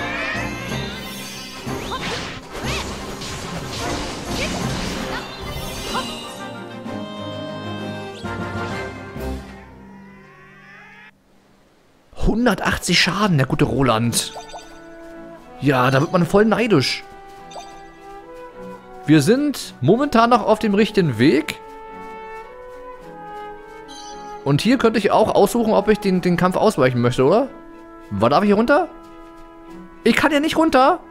Schaden, der gute Roland. Ja, da wird man voll neidisch. Wir sind momentan noch auf dem richtigen Weg. Und hier könnte ich auch aussuchen, ob ich den Kampf ausweichen möchte, oder? War, darf ich hier runter? Ich kann hier nicht runter.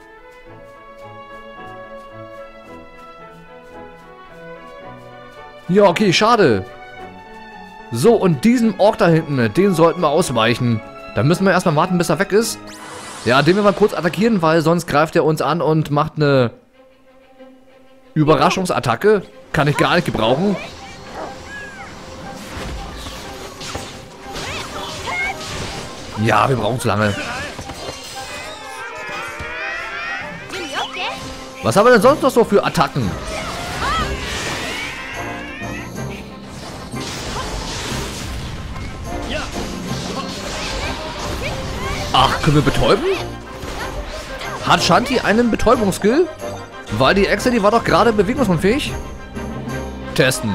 Ja, okay, schade. So, und diesen Ork da hinten, den sollten wir ausweichen. Da müssen wir erstmal warten, bis er weg ist. Ja, den wir mal kurz attackieren, weil sonst greift er uns an und macht eine Überraschungsattacke. Kann ich gar nicht gebrauchen. Ja, wir brauchen zu lange. Was haben wir denn sonst noch so für Attacken? Ach, können wir betäuben? Hat Shanti einen Betäubungsskill? Weil die Echse, die war doch gerade bewegungsunfähig. Testen.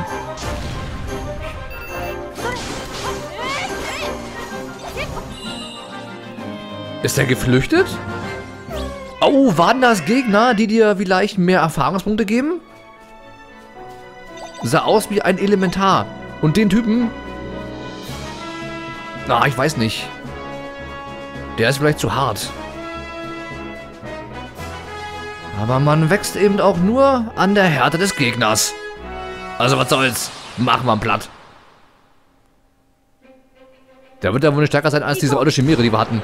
Ist er geflüchtet? Oh, waren das Gegner, die dir vielleicht mehr Erfahrungspunkte geben? Sah aus wie ein Elementar. Und den Typen... Na, ich weiß nicht. Der ist vielleicht zu hart. Aber man wächst eben auch nur an der Härte des Gegners. Also was soll's. Machen wir ihn platt. Der wird ja wohl nicht stärker sein als diese alte Chimäre, die wir hatten.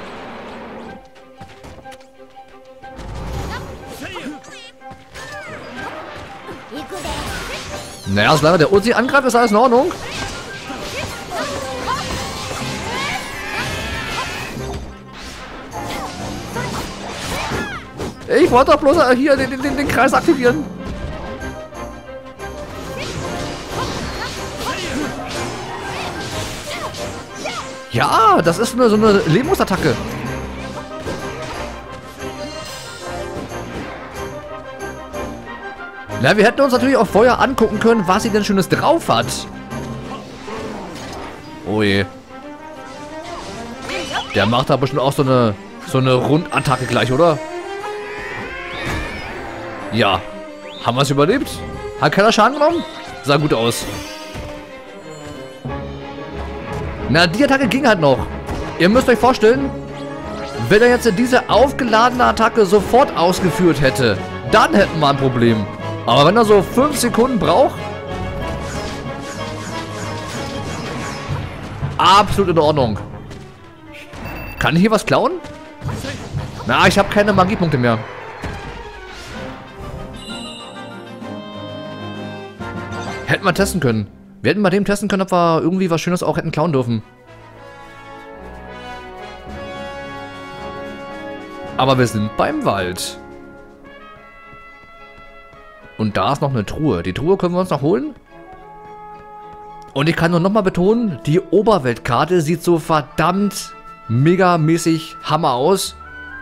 Naja, solange der Uzi angreift, ist alles in Ordnung. Ich wollte doch bloß hier den Kreis aktivieren. Ja, das ist so eine Lähmungsattacke. Na, wir hätten uns natürlich auch vorher angucken können, was sie denn Schönes drauf hat. Oh je. Der macht da bestimmt auch so eine Rundattacke gleich, oder? Ja. Haben wir es überlebt? Hat keiner Schaden genommen? Sah gut aus. Na, die Attacke ging halt noch. Ihr müsst euch vorstellen, wenn er jetzt diese aufgeladene Attacke sofort ausgeführt hätte, dann hätten wir ein Problem. Aber wenn er so 5 Sekunden braucht... Absolut in Ordnung. Kann ich hier was klauen? Na, ich habe keine Magiepunkte mehr. Hätten wir testen können. Wir hätten bei dem testen können, ob wir irgendwie was Schönes auch hätten klauen dürfen. Aber wir sind beim Wald. Und da ist noch eine Truhe. Die Truhe können wir uns noch holen. Und ich kann nur nochmal betonen, die Oberweltkarte sieht so verdammt megamäßig Hammer aus.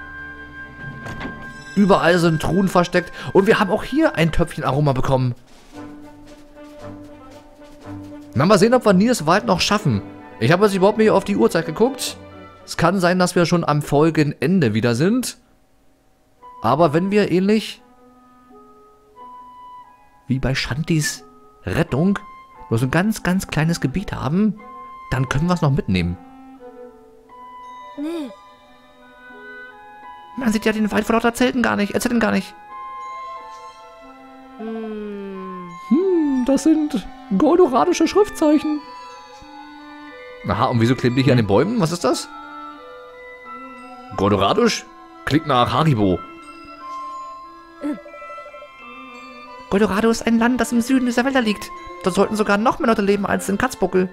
Überall sind Truhen versteckt. Und wir haben auch hier ein Töpfchen Aroma bekommen. Na, mal sehen, ob wir Nils Wald noch schaffen. Ich habe jetzt überhaupt nicht auf die Uhrzeit geguckt. Es kann sein, dass wir schon am Folgenende wieder sind. Aber wenn wir ähnlich wie bei Shantis Rettung nur so ein ganz, ganz kleines Gebiet haben, dann können wir es noch mitnehmen. Nee. Man sieht ja den Wald vor lauter Zelten gar nicht. Erzählt ihn gar nicht. Das sind goldoradische Schriftzeichen. Aha, und wieso klebt ihr hier an den Bäumen? Was ist das? Goldoradusch? Klingt nach Haribo. Goldorado ist ein Land, das im Süden dieser Wälder liegt. Dort sollten sogar noch mehr Leute leben als in Katzbuckel.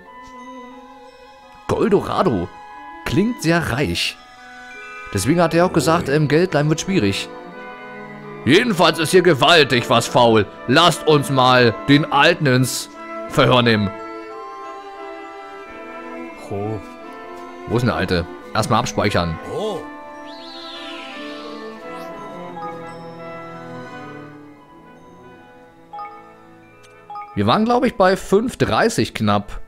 Goldorado. Klingt sehr reich. Deswegen hat er auch gesagt, Geldleihen wird schwierig. Jedenfalls ist hier gewaltig was faul. Lasst uns mal den Alten ins Verhör nehmen. Wo ist denn der Alte? Erstmal abspeichern. Wir waren, glaube ich, bei 5,30 knapp.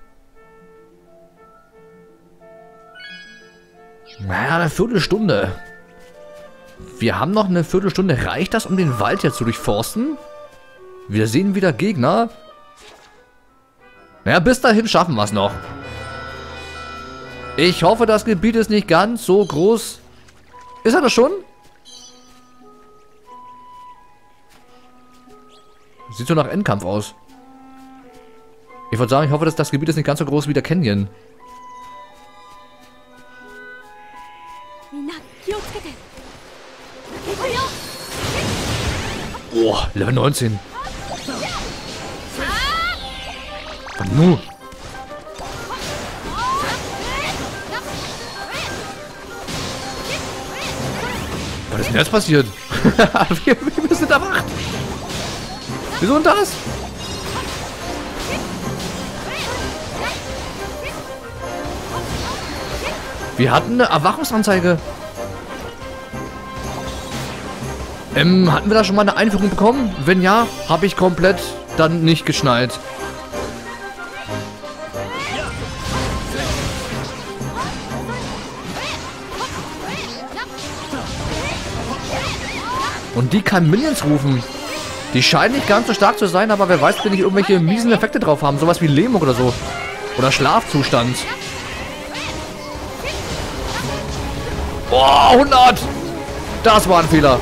Naja, eine Viertelstunde. Wir haben noch eine Viertelstunde. Reicht das, um den Wald jetzt zu durchforsten? Wir sehen wieder Gegner. Naja, bis dahin schaffen wir es noch. Ich hoffe, das Gebiet ist nicht ganz so groß. Ist er das schon? Sieht so nach Endkampf aus. Ich würde sagen, ich hoffe, dass das Gebiet ist nicht ganz so groß wie der Canyon. Oh, Level 19. Nu. Was ist denn jetzt passiert? wir sind erwacht. Wieso und das? Wir hatten eine Erwachungsanzeige. Hatten wir da schon mal eine Einführung bekommen? Wenn ja, habe ich komplett dann nicht geschnallt. Und die kann Minions rufen. Die scheinen nicht ganz so stark zu sein, aber wer weiß, ob die nicht irgendwelche miesen Effekte drauf haben. Sowas wie Lähmung oder so. Oder Schlafzustand. Oh, 100! Das war ein Fehler.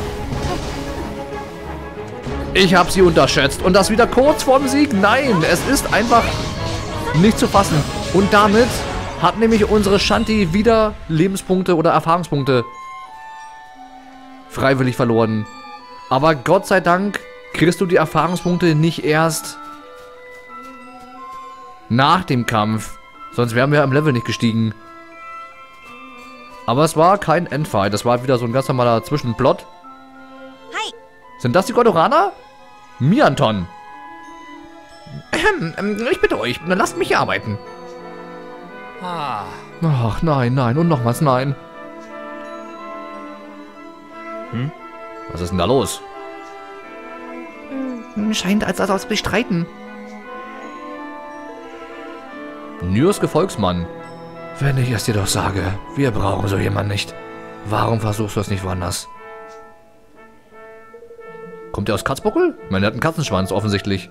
Ich habe sie unterschätzt. Und das wieder kurz vorm Sieg? Nein, es ist einfach nicht zu fassen. Und damit hat nämlich unsere Shanti wieder Lebenspunkte oder Erfahrungspunkte freiwillig verloren. Aber Gott sei Dank kriegst du die Erfahrungspunkte nicht erst nach dem Kampf. Sonst wären wir im Level nicht gestiegen. Aber es war kein Endfight. Das war wieder so ein ganz normaler Zwischenplot. Hi. Sind das die Goldoraner? Mianton. Ich bitte euch, lasst mich hier arbeiten. Ach, nein, nein. Und nochmals nein. Was ist denn da los? Scheint, als ob sie streiten. Nyrs Gefolgsmann. Wenn ich es dir doch sage, wir brauchen so jemanden nicht. Warum versuchst du es nicht woanders? Kommt der aus Katzbuckel? Ich meine, der hat einen Katzenschwanz, offensichtlich.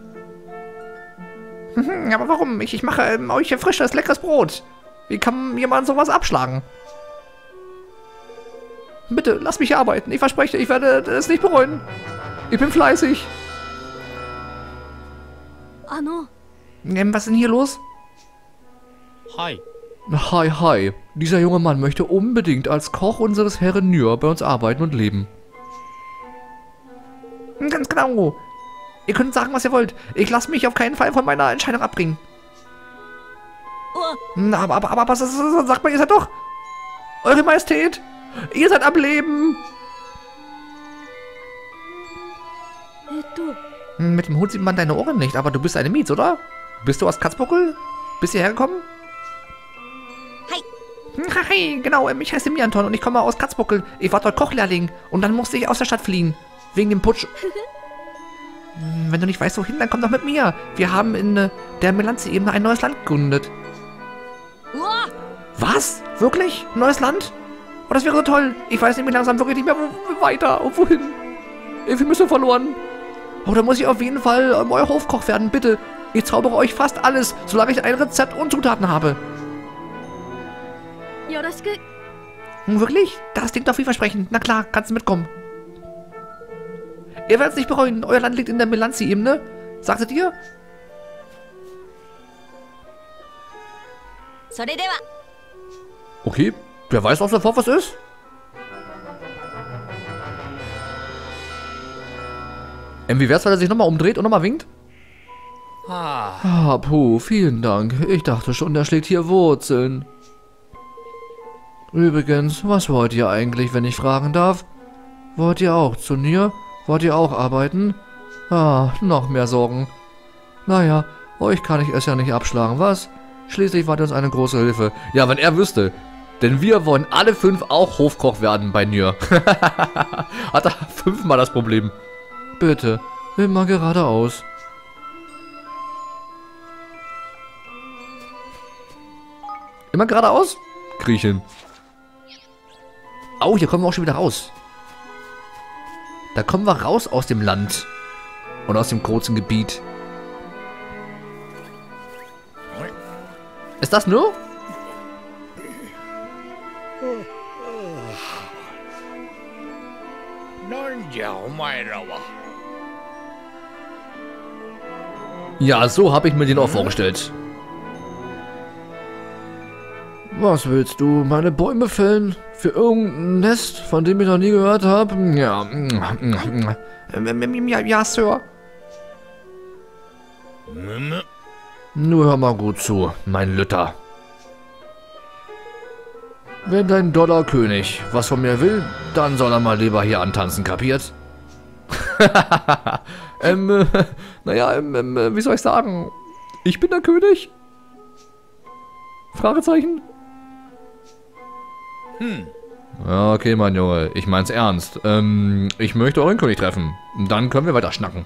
Aber warum? Ich mache euch frisches, leckeres Brot. Wie kann jemand sowas abschlagen? Bitte, lass mich hier arbeiten. Ich verspreche, ich werde es nicht bereuen. Ich bin fleißig. Was ist denn hier los? Hi. Hi, hi. Dieser junge Mann möchte unbedingt als Koch unseres Herren Nyr bei uns arbeiten und leben. Ganz genau. Ihr könnt sagen, was ihr wollt. Ich lasse mich auf keinen Fall von meiner Entscheidung abbringen. Aber sagt mal, ihr seid doch... Eure Majestät, ihr seid am Leben. Mit dem Hut sieht man deine Ohren nicht, aber du bist eine Mietz, oder? Bist du aus Katzbuckel? Bist du hergekommen? Hi, genau, ich heiße Mianton und ich komme aus Katzbuckel. Ich war dort Kochlehrling und dann musste ich aus der Stadt fliehen. Wegen dem Putsch. Wenn du nicht weißt, wohin, dann komm doch mit mir. Wir haben in der Melanze-Ebene ein neues Land gegründet. Was? Wirklich? Ein neues Land? Oh, das wäre so toll. Ich weiß nämlich langsam wirklich nicht mehr, wo weiter und wohin. Wir müssen verloren. Oh, da muss ich auf jeden Fall euer Hofkoch werden, bitte. Ich zaubere euch fast alles, solange ich ein Rezept und Zutaten habe. Wirklich? Das klingt doch vielversprechend. Na klar, kannst du mitkommen. Ihr werdet es nicht bereuen. Euer Land liegt in der Melanze-Ebene. Sagtet ihr? Okay, wer weiß auch sofort, was ist? Wie wär's, weil er sich nochmal umdreht und nochmal winkt? Ah, puh, vielen Dank. Ich dachte schon, der schlägt hier Wurzeln. Übrigens, was wollt ihr eigentlich, wenn ich fragen darf? Wollt ihr auch zu Nier? Wollt ihr auch arbeiten? Ah, noch mehr Sorgen. Naja, euch kann ich es ja nicht abschlagen, was? Schließlich war das eine große Hilfe. Ja, wenn er wüsste. Denn wir wollen alle 5 auch Hofkoch werden bei Nier. Hat er 5-mal das Problem. Bitte, immer geradeaus. Immer geradeaus? Kriechen. Oh, hier kommen wir auch schon wieder raus. Da kommen wir raus aus dem Land. Und aus dem kurzen Gebiet. Ist das nur? Ja, so habe ich mir den auch vorgestellt. Was willst du? Meine Bäume fällen? Für irgendein Nest, von dem ich noch nie gehört habe? Ja. Ja, Sir. Nur hör mal gut zu, mein Lütter. Wenn dein Dollarkönig was von mir will, dann soll er mal lieber hier antanzen, kapiert? Naja, wie soll ich sagen? Ich bin der König? Fragezeichen? Ja, okay, mein Junge, ich mein's ernst. Ich möchte euren König treffen. Dann können wir weiter schnacken.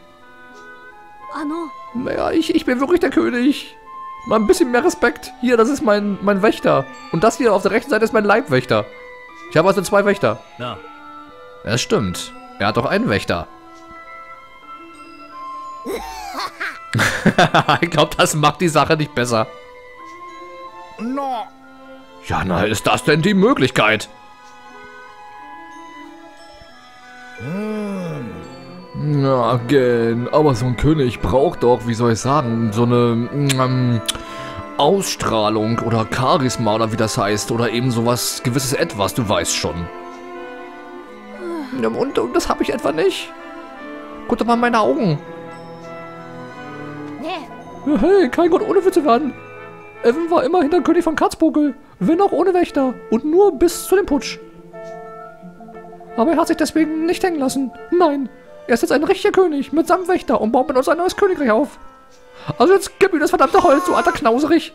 Naja, ich bin wirklich der König. Mal ein bisschen mehr Respekt. Hier, das ist mein Wächter. Und das hier auf der rechten Seite ist mein Leibwächter. Ich habe also 2 Wächter. Ja. Das stimmt. Er hat doch einen Wächter. Ich glaube, das macht die Sache nicht besser. Ja, na, ist das denn die Möglichkeit? Ja, gern. Aber so ein König braucht doch, wie soll ich sagen, so eine Ausstrahlung oder Charisma oder wie das heißt. Oder eben sowas, gewisses Etwas, du weißt schon. Und das habe ich etwa nicht. Guck doch mal in meine Augen. Ja, hey, kein Grund ohne Witze werden. Evan war immerhin der König von Katzbuckel, wenn auch ohne Wächter und nur bis zu dem Putsch. Aber er hat sich deswegen nicht hängen lassen. Nein, er ist jetzt ein richtiger König mit seinem Wächter und baut mit uns ein neues Königreich auf. Also jetzt gib ihm das verdammte Holz, du alter Knauserich.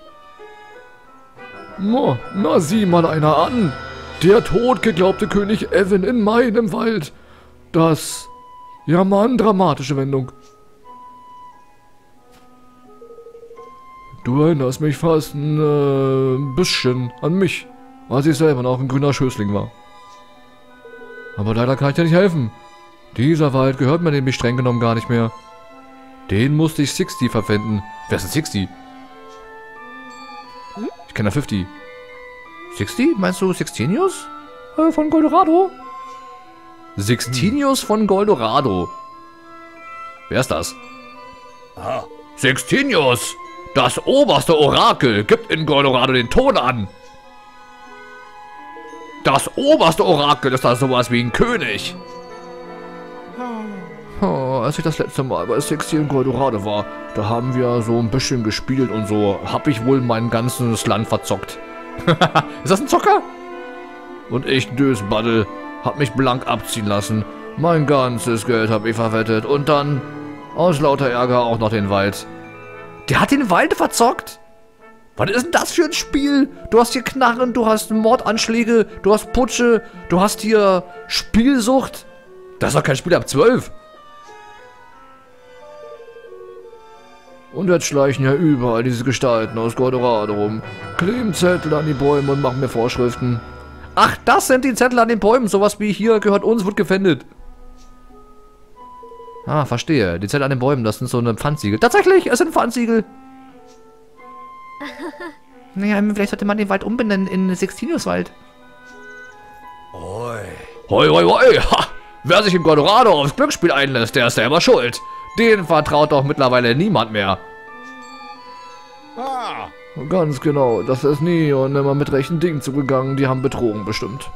Na sieh mal einer an. Der totgeglaubte König Evan in meinem Wald. Das, ja Mann, dramatische Wendung. Du erinnerst mich fast ein bisschen an mich, als ich selber noch ein grüner Schößling war. Aber leider kann ich dir nicht helfen. Dieser Wald gehört mir nämlich streng genommen gar nicht mehr. Den musste ich Sixty verpfänden. Wer ist denn Sixty? Ich kenne 50. Sixty? Meinst du Sixtinius? Von Goldorado? Sixtinius von Goldorado. Wer ist das? Ah. Sixtinius! Das oberste Orakel gibt in Goldorado den Ton an. Das oberste Orakel ist da sowas wie ein König. Oh, als ich das letzte Mal bei Sixty in Goldorado war, da haben wir so ein bisschen gespielt und so, hab ich wohl mein ganzes Land verzockt. Ist das ein Zocker? Und ich, Dösbaddel, hab mich blank abziehen lassen. Mein ganzes Geld hab ich verwettet und dann aus lauter Ärger auch noch den Wald. Der hat den Wald verzockt? Was ist denn das für ein Spiel? Du hast hier Knarren, du hast Mordanschläge, du hast Putsche, du hast hier Spielsucht. Das ist doch kein Spiel ab 12. Und jetzt schleichen ja überall diese Gestalten aus Goldorado rum. Kleben Zettel an die Bäume und machen mir Vorschriften. Ach, das sind die Zettel an den Bäumen. Sowas wie hier gehört uns, wird gefändet. Ah, verstehe. Die Zettel an den Bäumen, das sind so eine Pfandsiegel. Tatsächlich, es sind Pfandsiegel. Naja, vielleicht sollte man den Wald umbenennen in Sixtiniuswald. Hoi. Hoi, hoi, hoi. Ha. Wer sich in Goldorado aufs Glücksspiel einlässt, der ist selber schuld. Den vertraut doch mittlerweile niemand mehr. Ganz genau, das ist nie und immer mit rechten Dingen zugegangen, die haben betrogen bestimmt.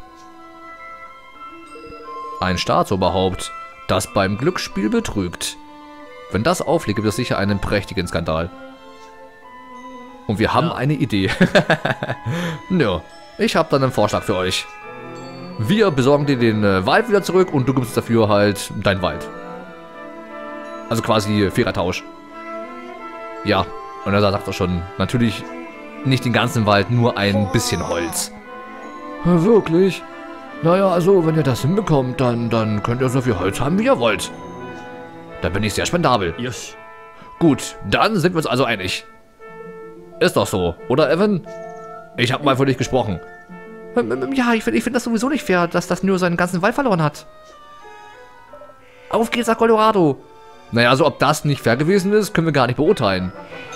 Ein Staatsoberhaupt, das beim Glücksspiel betrügt. Wenn das aufliegt, gibt es sicher einen prächtigen Skandal. Und wir haben eine Idee. Ja, ich habe dann einen Vorschlag für euch. Wir besorgen dir den Wald wieder zurück und du gibst dafür halt deinen Wald. Also quasi fairer Tausch. Ja, und er sagt er schon, natürlich nicht den ganzen Wald, nur ein bisschen Holz. Wirklich? Naja, also wenn ihr das hinbekommt, dann könnt ihr so viel Holz haben, wie ihr wollt. Da bin ich sehr spendabel. Yoshi. Gut, dann sind wir uns also einig. Ist doch so, oder Evan? Ich habe mal für dich gesprochen. Ja, ich find das sowieso nicht fair, dass das nur seinen ganzen Wald verloren hat. Auf geht's nach Colorado. Naja, also ob das nicht fair gewesen ist, können wir gar nicht beurteilen.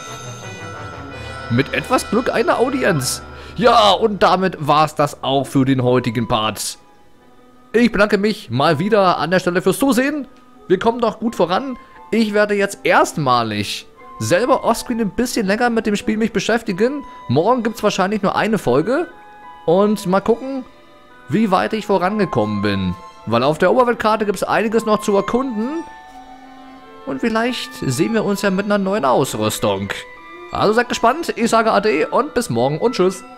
Mit etwas Glück eine Audienz. Ja, und damit war's das auch für den heutigen Part. Ich bedanke mich mal wieder an der Stelle fürs Zusehen. Wir kommen doch gut voran. Ich werde jetzt erstmalig selber offscreen ein bisschen länger mit dem Spiel mich beschäftigen. Morgen gibt es wahrscheinlich nur eine Folge. Und mal gucken, wie weit ich vorangekommen bin. Weil auf der Oberweltkarte gibt es einiges noch zu erkunden. Und vielleicht sehen wir uns ja mit einer neuen Ausrüstung. Also seid gespannt, ich sage Ade und bis morgen und tschüss.